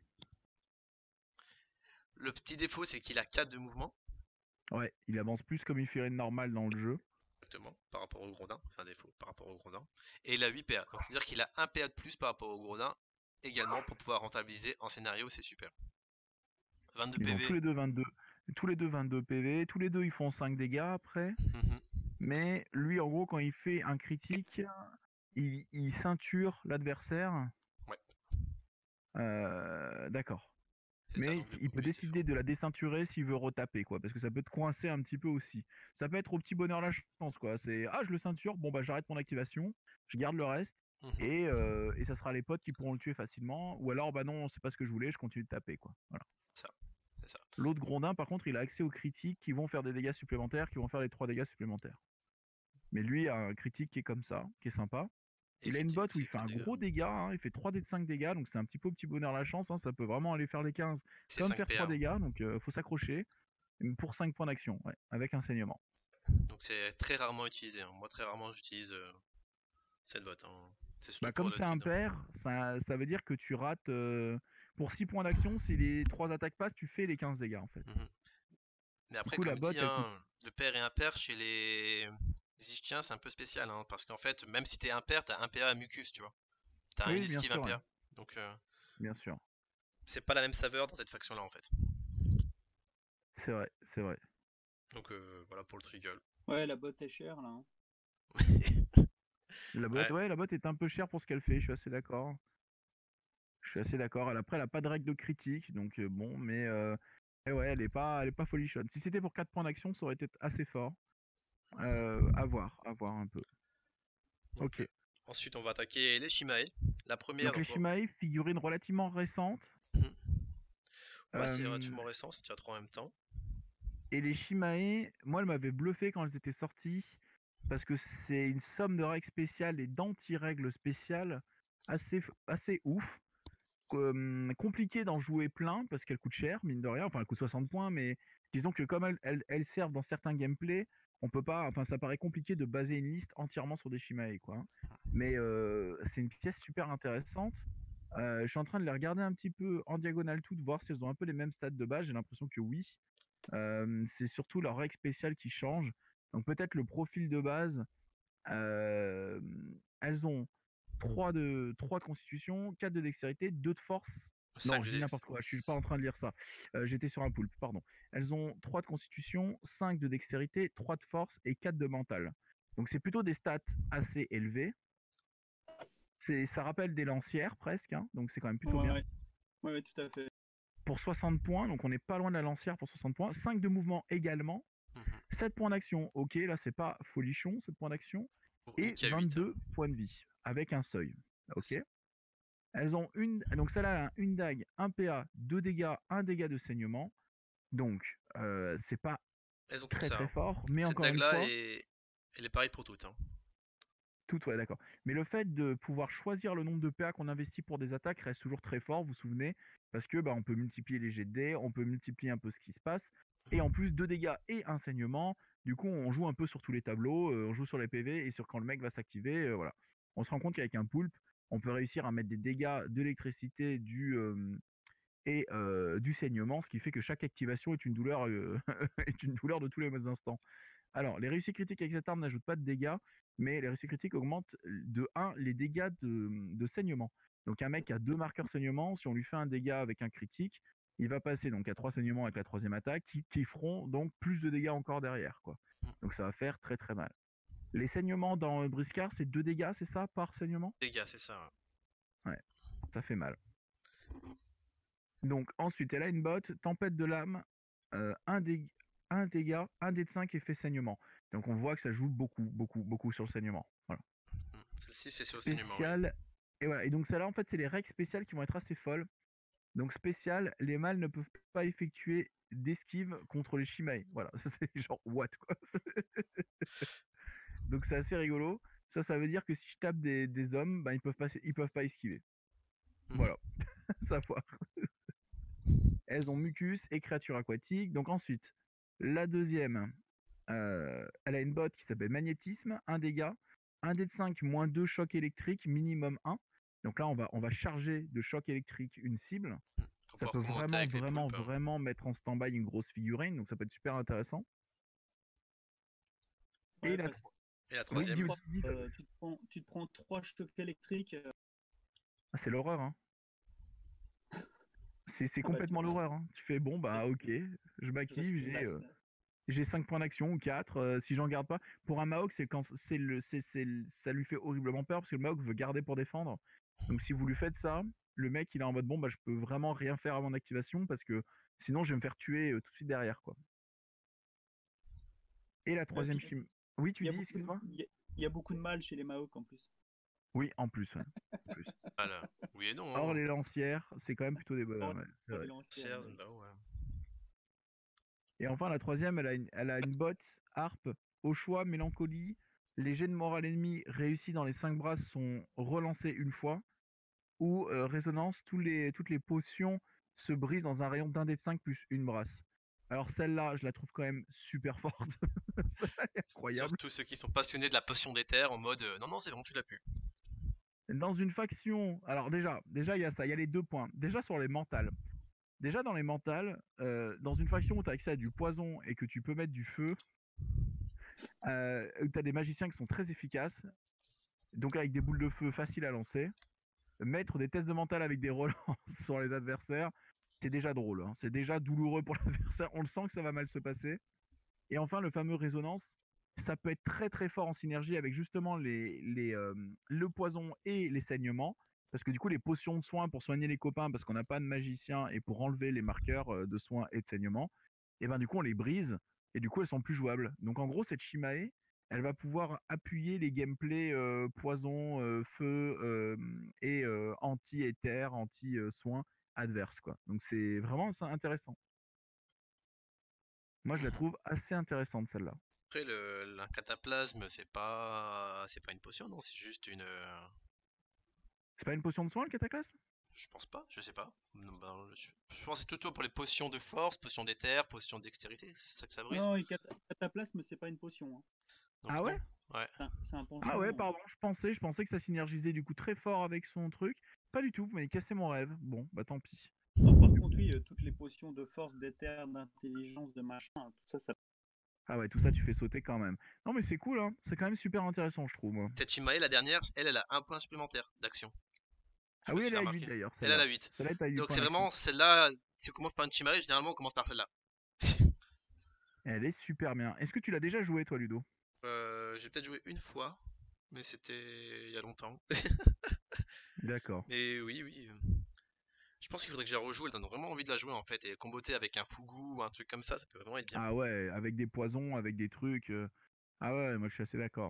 Le petit défaut, c'est qu'il a 4 de mouvement, Ouais, il avance plus comme une figurine normale dans le jeu. exactement, par rapport au Grodin. Enfin, défaut par rapport au Grodin. Et il a 8 PA. Donc, c'est-à-dire qu'il a un PA de plus par rapport au Grodin également pour pouvoir rentabiliser en scénario, c'est super. 22 Ils ont tous PV. les deux 22, tous les deux 22 PV, tous les deux ils font 5 dégâts après. Mhm. Mais lui, en gros, quand il fait un critique, il ceinture l'adversaire. Ouais, D'accord. c'est ça. Mais Donc, du il coup, peut lui, c'est décider fort. de la déceinturer s'il veut retaper, quoi. Parce que ça peut te coincer un petit peu aussi. Ça peut être au petit bonheur la chance, quoi. C'est je le ceinture, bon bah j'arrête mon activation, je garde le reste, Mhm. et ça sera les potes qui pourront le tuer facilement. Ou alors bah non, c'est pas ce que je voulais, je continue de taper, quoi. Voilà. Ça, c'est ça. L'autre Grondin, par contre, il a accès aux critiques qui vont faire des dégâts supplémentaires, qui vont faire les 3 dégâts supplémentaires. Mais lui a un critique qui est comme ça, qui est sympa. Et Il a une critique, botte où il c'est fait quel un dégât? gros dégât, hein, il fait 3 d de 5 dégâts, donc c'est un petit peu au petit bonheur la chance, hein, ça peut vraiment aller faire les 15 C'est comme 5 faire 3 PA, hein. dégâts, donc faut s'accrocher pour 5 points d'action, ouais, avec un saignement. Donc, c'est très rarement utilisé, hein. Moi, très rarement, j'utilise cette botte, hein. C'est surtout Bah, pour comme le c'est un trade, hein. pair, ça veut dire que tu rates pour 6 points d'action, si les 3 attaques passent, tu fais les 15 dégâts en fait. Mhm. Mais Du après, coup, la comme dit, botte, elle coûte. hein, le pair et impair chez les Zichtiens, c'est un peu spécial, hein, parce qu'en fait, même si t'es impair, t'as un PA à mucus, tu vois. T'as une Oui, bien esquive, un sûr, ouais, PA. Donc, bien sûr. c'est pas la même saveur dans cette faction-là, en fait. C'est vrai, c'est vrai. Donc, voilà pour le Triggle. Ouais, la botte est chère là, hein. La botte, Ouais, ouais, la botte est un peu chère pour ce qu'elle fait, je suis assez d'accord. Je suis assez d'accord. Après, elle a pas de règle de critique, donc bon, mais et ouais, elle est pas folichonne. Si c'était pour 4 points d'action, ça aurait été assez fort. À voir un peu. donc, Ok. ensuite, on va attaquer les Shimae. La première, Donc les donc, Shimae, figurines relativement récentes. mhm. Ouais, c'est Euh, relativement récent, ça tient 3 en même temps. et les Shimae, moi, elles m'avaient bluffé quand elles étaient sorties, parce que c'est une somme de règles spéciales et d'anti-règles spéciales assez ouf. Compliqué d'en jouer plein parce qu'elles coûtent cher, mine de rien. Enfin, elles coûtent 60 points, mais disons que comme elles servent dans certains gameplays, on peut pas. Enfin, ça paraît compliqué de baser une liste entièrement sur des Shimae, quoi, hein. Mais c'est une pièce super intéressante. Je suis en train de les regarder un petit peu en diagonale toutes, voir si elles ont un peu les mêmes stats de base. J'ai l'impression que oui. C'est surtout leur règle spéciale qui change. Donc peut-être le profil de base. Euh, Elles ont 3 de constitution, 4 de dextérité, 2 de force. 5 Non, je de dis dex. n'importe quoi, je suis pas en train de lire ça. J'étais sur un poulpe, pardon. Elles ont 3 de constitution, 5 de dextérité, 3 de force et 4 de mental. Donc c'est plutôt des stats assez élevées. Ça rappelle des lancières presque, hein, donc c'est quand même plutôt Ouais, bien. ouais, ouais, ouais, tout à fait. Pour 60 points, donc on n'est pas loin de la lancière pour 60 points. 5 de mouvement également. Mhm. 7 points d'action, ok, là c'est pas folichon, 7 points d'action. Pour une Et qui a 8, hein. 22 points de vie, avec un seuil. Ok. Elles ont donc celle-là a une dague, un PA, 2 dégâts, un dégât de saignement. Donc c'est pas Elles ont tout très ça, très hein. fort, mais Cette encore une dague-là, fois, elle est pareille pour toutes, hein. tout ouais d'accord. Mais le fait de pouvoir choisir le nombre de PA qu'on investit pour des attaques reste toujours très fort, vous vous souvenez, parce que bah, on peut multiplier les jets de dés, on peut multiplier un peu ce qui se passe, et en plus 2 dégâts et un saignement, du coup on joue un peu sur tous les tableaux, on joue sur les PV et sur quand le mec va s'activer, voilà. On se rend compte qu'avec un poulpe, on peut réussir à mettre des dégâts, de l'électricité, du saignement, ce qui fait que chaque activation est une douleur, est une douleur de tous les instants. Alors, les réussites critiques avec cette arme n'ajoutent pas de dégâts, mais les réussites critiques augmentent de 1 les dégâts de saignement. Donc un mec a 2 marqueurs saignement, si on lui fait un dégât avec un critique, il va passer donc à 3 saignements avec la troisième attaque, qui feront donc plus de dégâts encore derrière, quoi. Donc ça va faire très très mal. Les saignements dans Briscard, c'est 2 dégâts, c'est ça, par saignement? Dégâts, c'est ça. Ouais, ça fait mal. Donc ensuite, elle a une botte, tempête de l'âme, un, un dégât, un dé de 5 effet saignement. Donc on voit que ça joue beaucoup, beaucoup, beaucoup sur le saignement. Voilà. Celle-ci, c'est sur le saignement, oui. Spécial. Et voilà. Et donc celle-là, en fait, c'est les règles spéciales qui vont être assez folles. Donc spécial, les mâles ne peuvent pas effectuer d'esquive contre les Shimae. Voilà, ça c'est genre what quoi. Donc c'est assez rigolo. Ça veut dire que si je tape des hommes, bah, ils peuvent pas esquiver. Mhm. Voilà, savoir. Elles ont mucus et créatures aquatiques. Donc ensuite, la deuxième, elle a une botte qui s'appelle magnétisme, un dégât, 1 dé de 5 moins 2 chocs électriques, minimum 1. Donc là, on va charger de chocs électriques une cible. Pour Ça pouvoir peut commenter avec les poulpes. vraiment mettre en stand-by une grosse figurine, donc ça peut être super intéressant. Et Ouais, la parce tro- Et la Oui, troisième, tu te prends 3 chocs électriques. Ah, c'est l'horreur, hein. C'est Ah bah, complètement l'horreur, hein. Tu fais bon, bah ok, je tu m'active, restes relax, là. j'ai 5 points d'action ou 4. Si j'en garde pas, pour un Maok, ça lui fait horriblement peur parce que le Maok veut garder pour défendre. Donc si vous lui faites ça, le mec il est en mode bon, bah je peux vraiment rien faire à mon activation parce que sinon je vais me faire tuer tout de suite derrière, quoi. Et la Ouais, troisième puis chim. Oui, tu il y a dis, beaucoup de, excuse-moi. il y a beaucoup de mal chez les Maok en plus. Oui, en plus, ouais. En plus. voilà. Oui et non. Or, Hein. les lancières, c'est quand même plutôt des Pour bonhommes, ouais, c'est vrai. les lancières, Tiers, ouais. bah ouais. Et enfin, la troisième, elle a une botte, harpe, au choix, mélancolie. Les jets de morale ennemi réussis dans les 5 brasses sont relancés une fois. Ou résonance, toutes les potions se brisent dans un rayon d'1 dé de 5 plus une brasse. Alors celle-là, je la trouve quand même super forte. Celle-là est incroyable. Surtout ceux qui sont passionnés de la potion d'éther en mode non, non, c'est bon, tu l'as pu. Dans une faction, alors déjà il y a ça, il y a les 2 points. Déjà sur les mentales. Déjà dans les mentales, dans une faction où tu as accès à du poison et que tu peux mettre du feu, où tu as des magiciens qui sont très efficaces, donc avec des boules de feu faciles à lancer, mettre des tests de mental avec des relances sur les adversaires, c'est déjà drôle, hein. C'est déjà douloureux pour l'adversaire. On le sent que ça va mal se passer. Et enfin, le fameux résonance, ça peut être très très fort en synergie avec justement le poison et les saignements. Parce que du coup, les potions de soins pour soigner les copains, parce qu'on n'a pas de magicien, et pour enlever les marqueurs de soins et de saignements, et ben du coup, on les brise, et du coup, elles sont plus jouables. Donc en gros, cette Shimae, elle va pouvoir appuyer les gameplays poison, feu et anti-éther, anti-soins adverses, quoi. Donc c'est vraiment intéressant. Moi, je la Mhm. trouve assez intéressante, celle-là. Après, le cataplasme, c'est pas une potion, non, c'est juste une. C'est pas une potion de soin, le cataclysme? Je pense pas, je sais pas. Non, ben, je pense que c'est plutôt pour les potions de force, potions d'éther, potions de dextérité, c'est ça que ça brise. Non, et cataplasme, c'est pas une potion, hein. Ah Donc ouais? non. Ouais. C'est un Ah ouais, pansement. pardon, je pensais que ça synergisait du coup très fort avec son truc. Pas du tout, vous m'avez cassé mon rêve. Bon, bah tant pis. Non, par contre, oui, toutes les potions de force, d'éther, d'intelligence, de machin, tout ça, ça. Ah ouais, tout ça, tu fais sauter quand même. Non, mais c'est cool, hein. C'est quand même super intéressant, je trouve, moi. Cette Chimae, la dernière, elle a un point supplémentaire d'action. Je Ah me oui, suis elle fait est à 8 remarquer. d'ailleurs, Elle a celle-là. la 8. Celle-là, t'as 8 Donc points c'est d'action. vraiment celle-là, si on commence par une Chimae, généralement on commence par celle-là. Elle est super bien. Est-ce que tu l'as déjà joué, toi, Ludo? J'ai peut-être joué une fois, mais c'était il y a longtemps. D'accord. Mais oui, oui. Je pense qu'il faudrait que j'y rejoue, elle donne vraiment envie de la jouer en fait, et comboter avec un Fugu ou un truc comme ça peut vraiment être bien. Ah ouais, avec des poisons, avec des trucs. Ah ouais, moi je suis assez d'accord.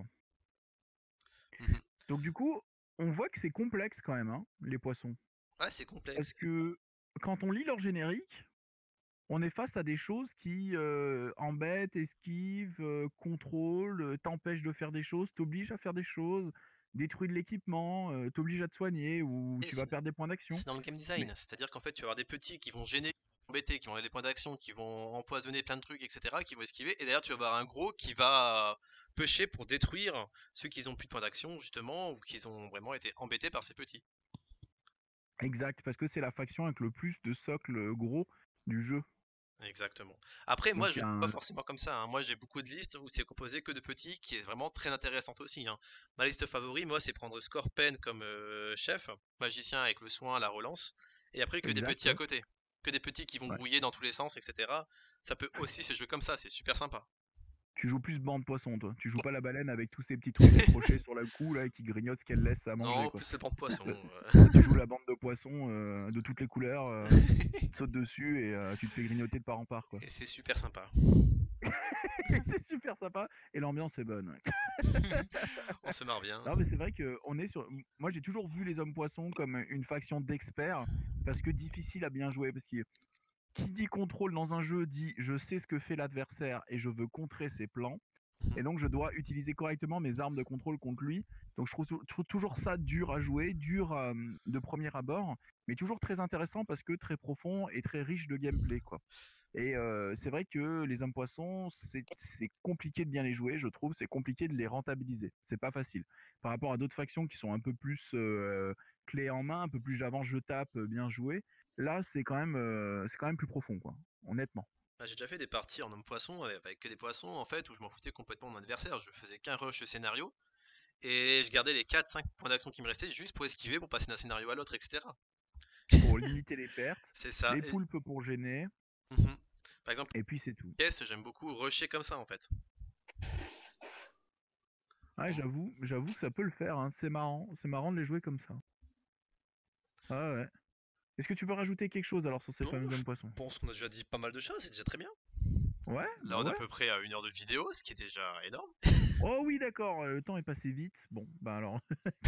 Mhm. Donc du coup, on voit que c'est complexe quand même, hein, les poissons. Ouais, c'est Parce complexe. que quand on lit leur générique, on est face à des choses qui embêtent, esquivent, contrôlent, t'empêchent de faire des choses, t'obligent à faire des choses, détruisent de l'équipement, t'obligent à te soigner ou Et tu vas perdre des points d'action. c'est dans le game design, Mais c'est-à-dire qu'en fait tu vas avoir des petits qui vont gêner, qui vont embêter, qui vont avoir des points d'action, qui vont empoisonner plein de trucs, etc., qui vont esquiver, et derrière tu vas avoir un gros qui va pêcher pour détruire ceux qui ont plus de points d'action justement, ou qui ont vraiment été embêtés par ces petits. exact, parce que c'est la faction avec le plus de socles gros du jeu. Exactement. Après, moi, Donc je il y joue a pas un... forcément comme ça, hein. Moi, j'ai beaucoup de listes où c'est composé que de petits, qui est vraiment très intéressante aussi, hein. Ma liste favori, moi, c'est prendre Scorpen comme chef, magicien avec le soin, la relance, et après que des Exact, petits à ouais. côté. Que des petits qui vont Ouais. grouiller dans tous les sens, etc. Ça peut aussi se jouer comme ça, c'est super sympa. Tu joues plus bande poisson, toi. Tu joues pas la baleine avec tous ces petits trucs décrochés sur le cou là et qui grignotent ce qu'elle laisse à manger, Non, quoi. plus le banc de poisson. Toi, tu joues la bande de poissons de toutes les couleurs, tu te sautes dessus et tu te fais grignoter de part en part, quoi. Et c'est super sympa. C'est super sympa et l'ambiance est bonne, ouais. On se marre bien. Non, mais c'est vrai que on est sur. Moi, j'ai toujours vu les hommes poissons comme une faction d'experts parce que difficile à bien jouer. Parce que qui dit contrôle dans un jeu dit je sais ce que fait l'adversaire et je veux contrer ses plans. Et donc, je dois utiliser correctement mes armes de contrôle contre lui. Donc, je trouve toujours ça dur à jouer, dur de premier abord, mais toujours très intéressant parce que très profond et très riche de gameplay, quoi. Et c'est vrai que les hommes poissons, c'est compliqué de bien les jouer, je trouve. C'est compliqué de les rentabiliser. C'est pas facile. Par rapport à d'autres factions qui sont un peu plus clés en main, un peu plus j'avance, je tape, bien joué. Là, c'est quand même plus profond, quoi. Honnêtement. Bah, j'ai déjà fait des parties en homme poisson avec que des poissons en fait où je m'en foutais complètement de mon adversaire. Je faisais qu'un rush scénario et je gardais les 4-5 points d'action qui me restaient juste pour esquiver, pour passer d'un scénario à l'autre, etc. Pour limiter les pertes, C'est ça. les poulpes pour gêner, Mhm. Par exemple, et puis c'est tout. caisse, j'aime beaucoup rusher comme ça en fait. Ouais, j'avoue que ça peut le faire, hein. C'est marrant de les jouer comme ça. Ah ouais. Est-ce que tu veux rajouter quelque chose alors sur ces Non, fameux je hommes poissons? pense qu'on a déjà dit pas mal de choses, c'est déjà très bien. Ouais, Là, bah on est à ouais. peu près à 1 heure de vidéo, ce qui est déjà énorme. Oh oui, d'accord, le temps est passé vite. Bon, bah alors.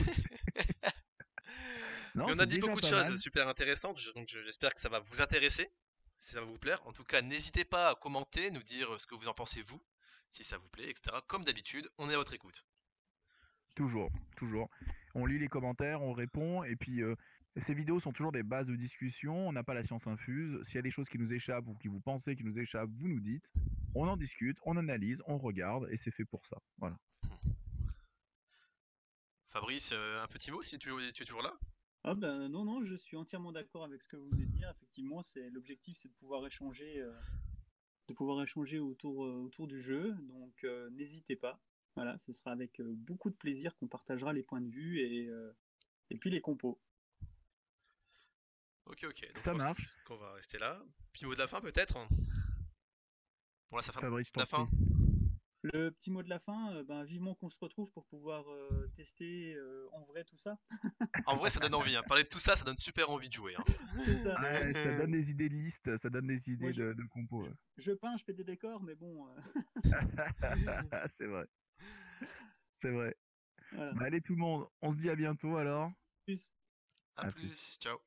Mais Non, on a c'est dit déjà beaucoup de pas choses mal. super intéressantes, donc j'espère que ça va vous intéresser, si ça va vous plaire. En tout cas, n'hésitez pas à commenter, nous dire ce que vous en pensez vous, si ça vous plaît, etc. Comme d'habitude, on est à votre écoute. Toujours, toujours. On lit les commentaires, on répond, et puis ces vidéos sont toujours des bases de discussion. On n'a pas la science infuse. S'il y a des choses qui nous échappent ou qui vous pensez qui nous échappent, vous nous dites. On en discute, on analyse, on regarde, et c'est fait pour ça. Voilà. Fabrice, un petit mot si tu es toujours là? Ah ben non, non, je suis entièrement d'accord avec ce que vous venez de dire. Effectivement, l'objectif, c'est de pouvoir échanger autour du jeu. Donc n'hésitez pas. Voilà, ce sera avec beaucoup de plaisir qu'on partagera les points de vue et puis les compos. Ok, ok, donc je Ça pense marche. qu'on va rester là. Petit mot de la fin peut-être? Bon là, ça fait Fabrice, je la t'en fin. prie. Le petit mot de la fin, ben, vivement qu'on se retrouve pour pouvoir tester en vrai tout ça. En vrai, ça donne envie, hein. Parler de tout ça, ça donne super envie de jouer, hein. C'est ça. Ouais, ça donne des idées de liste, ça donne des Moi, idées de compos. Ouais. je peins, je fais des décors, mais bon, C'est vrai, c'est vrai. voilà. Bah allez tout le monde, on se dit à bientôt alors. Plus. À À plus. plus, ciao.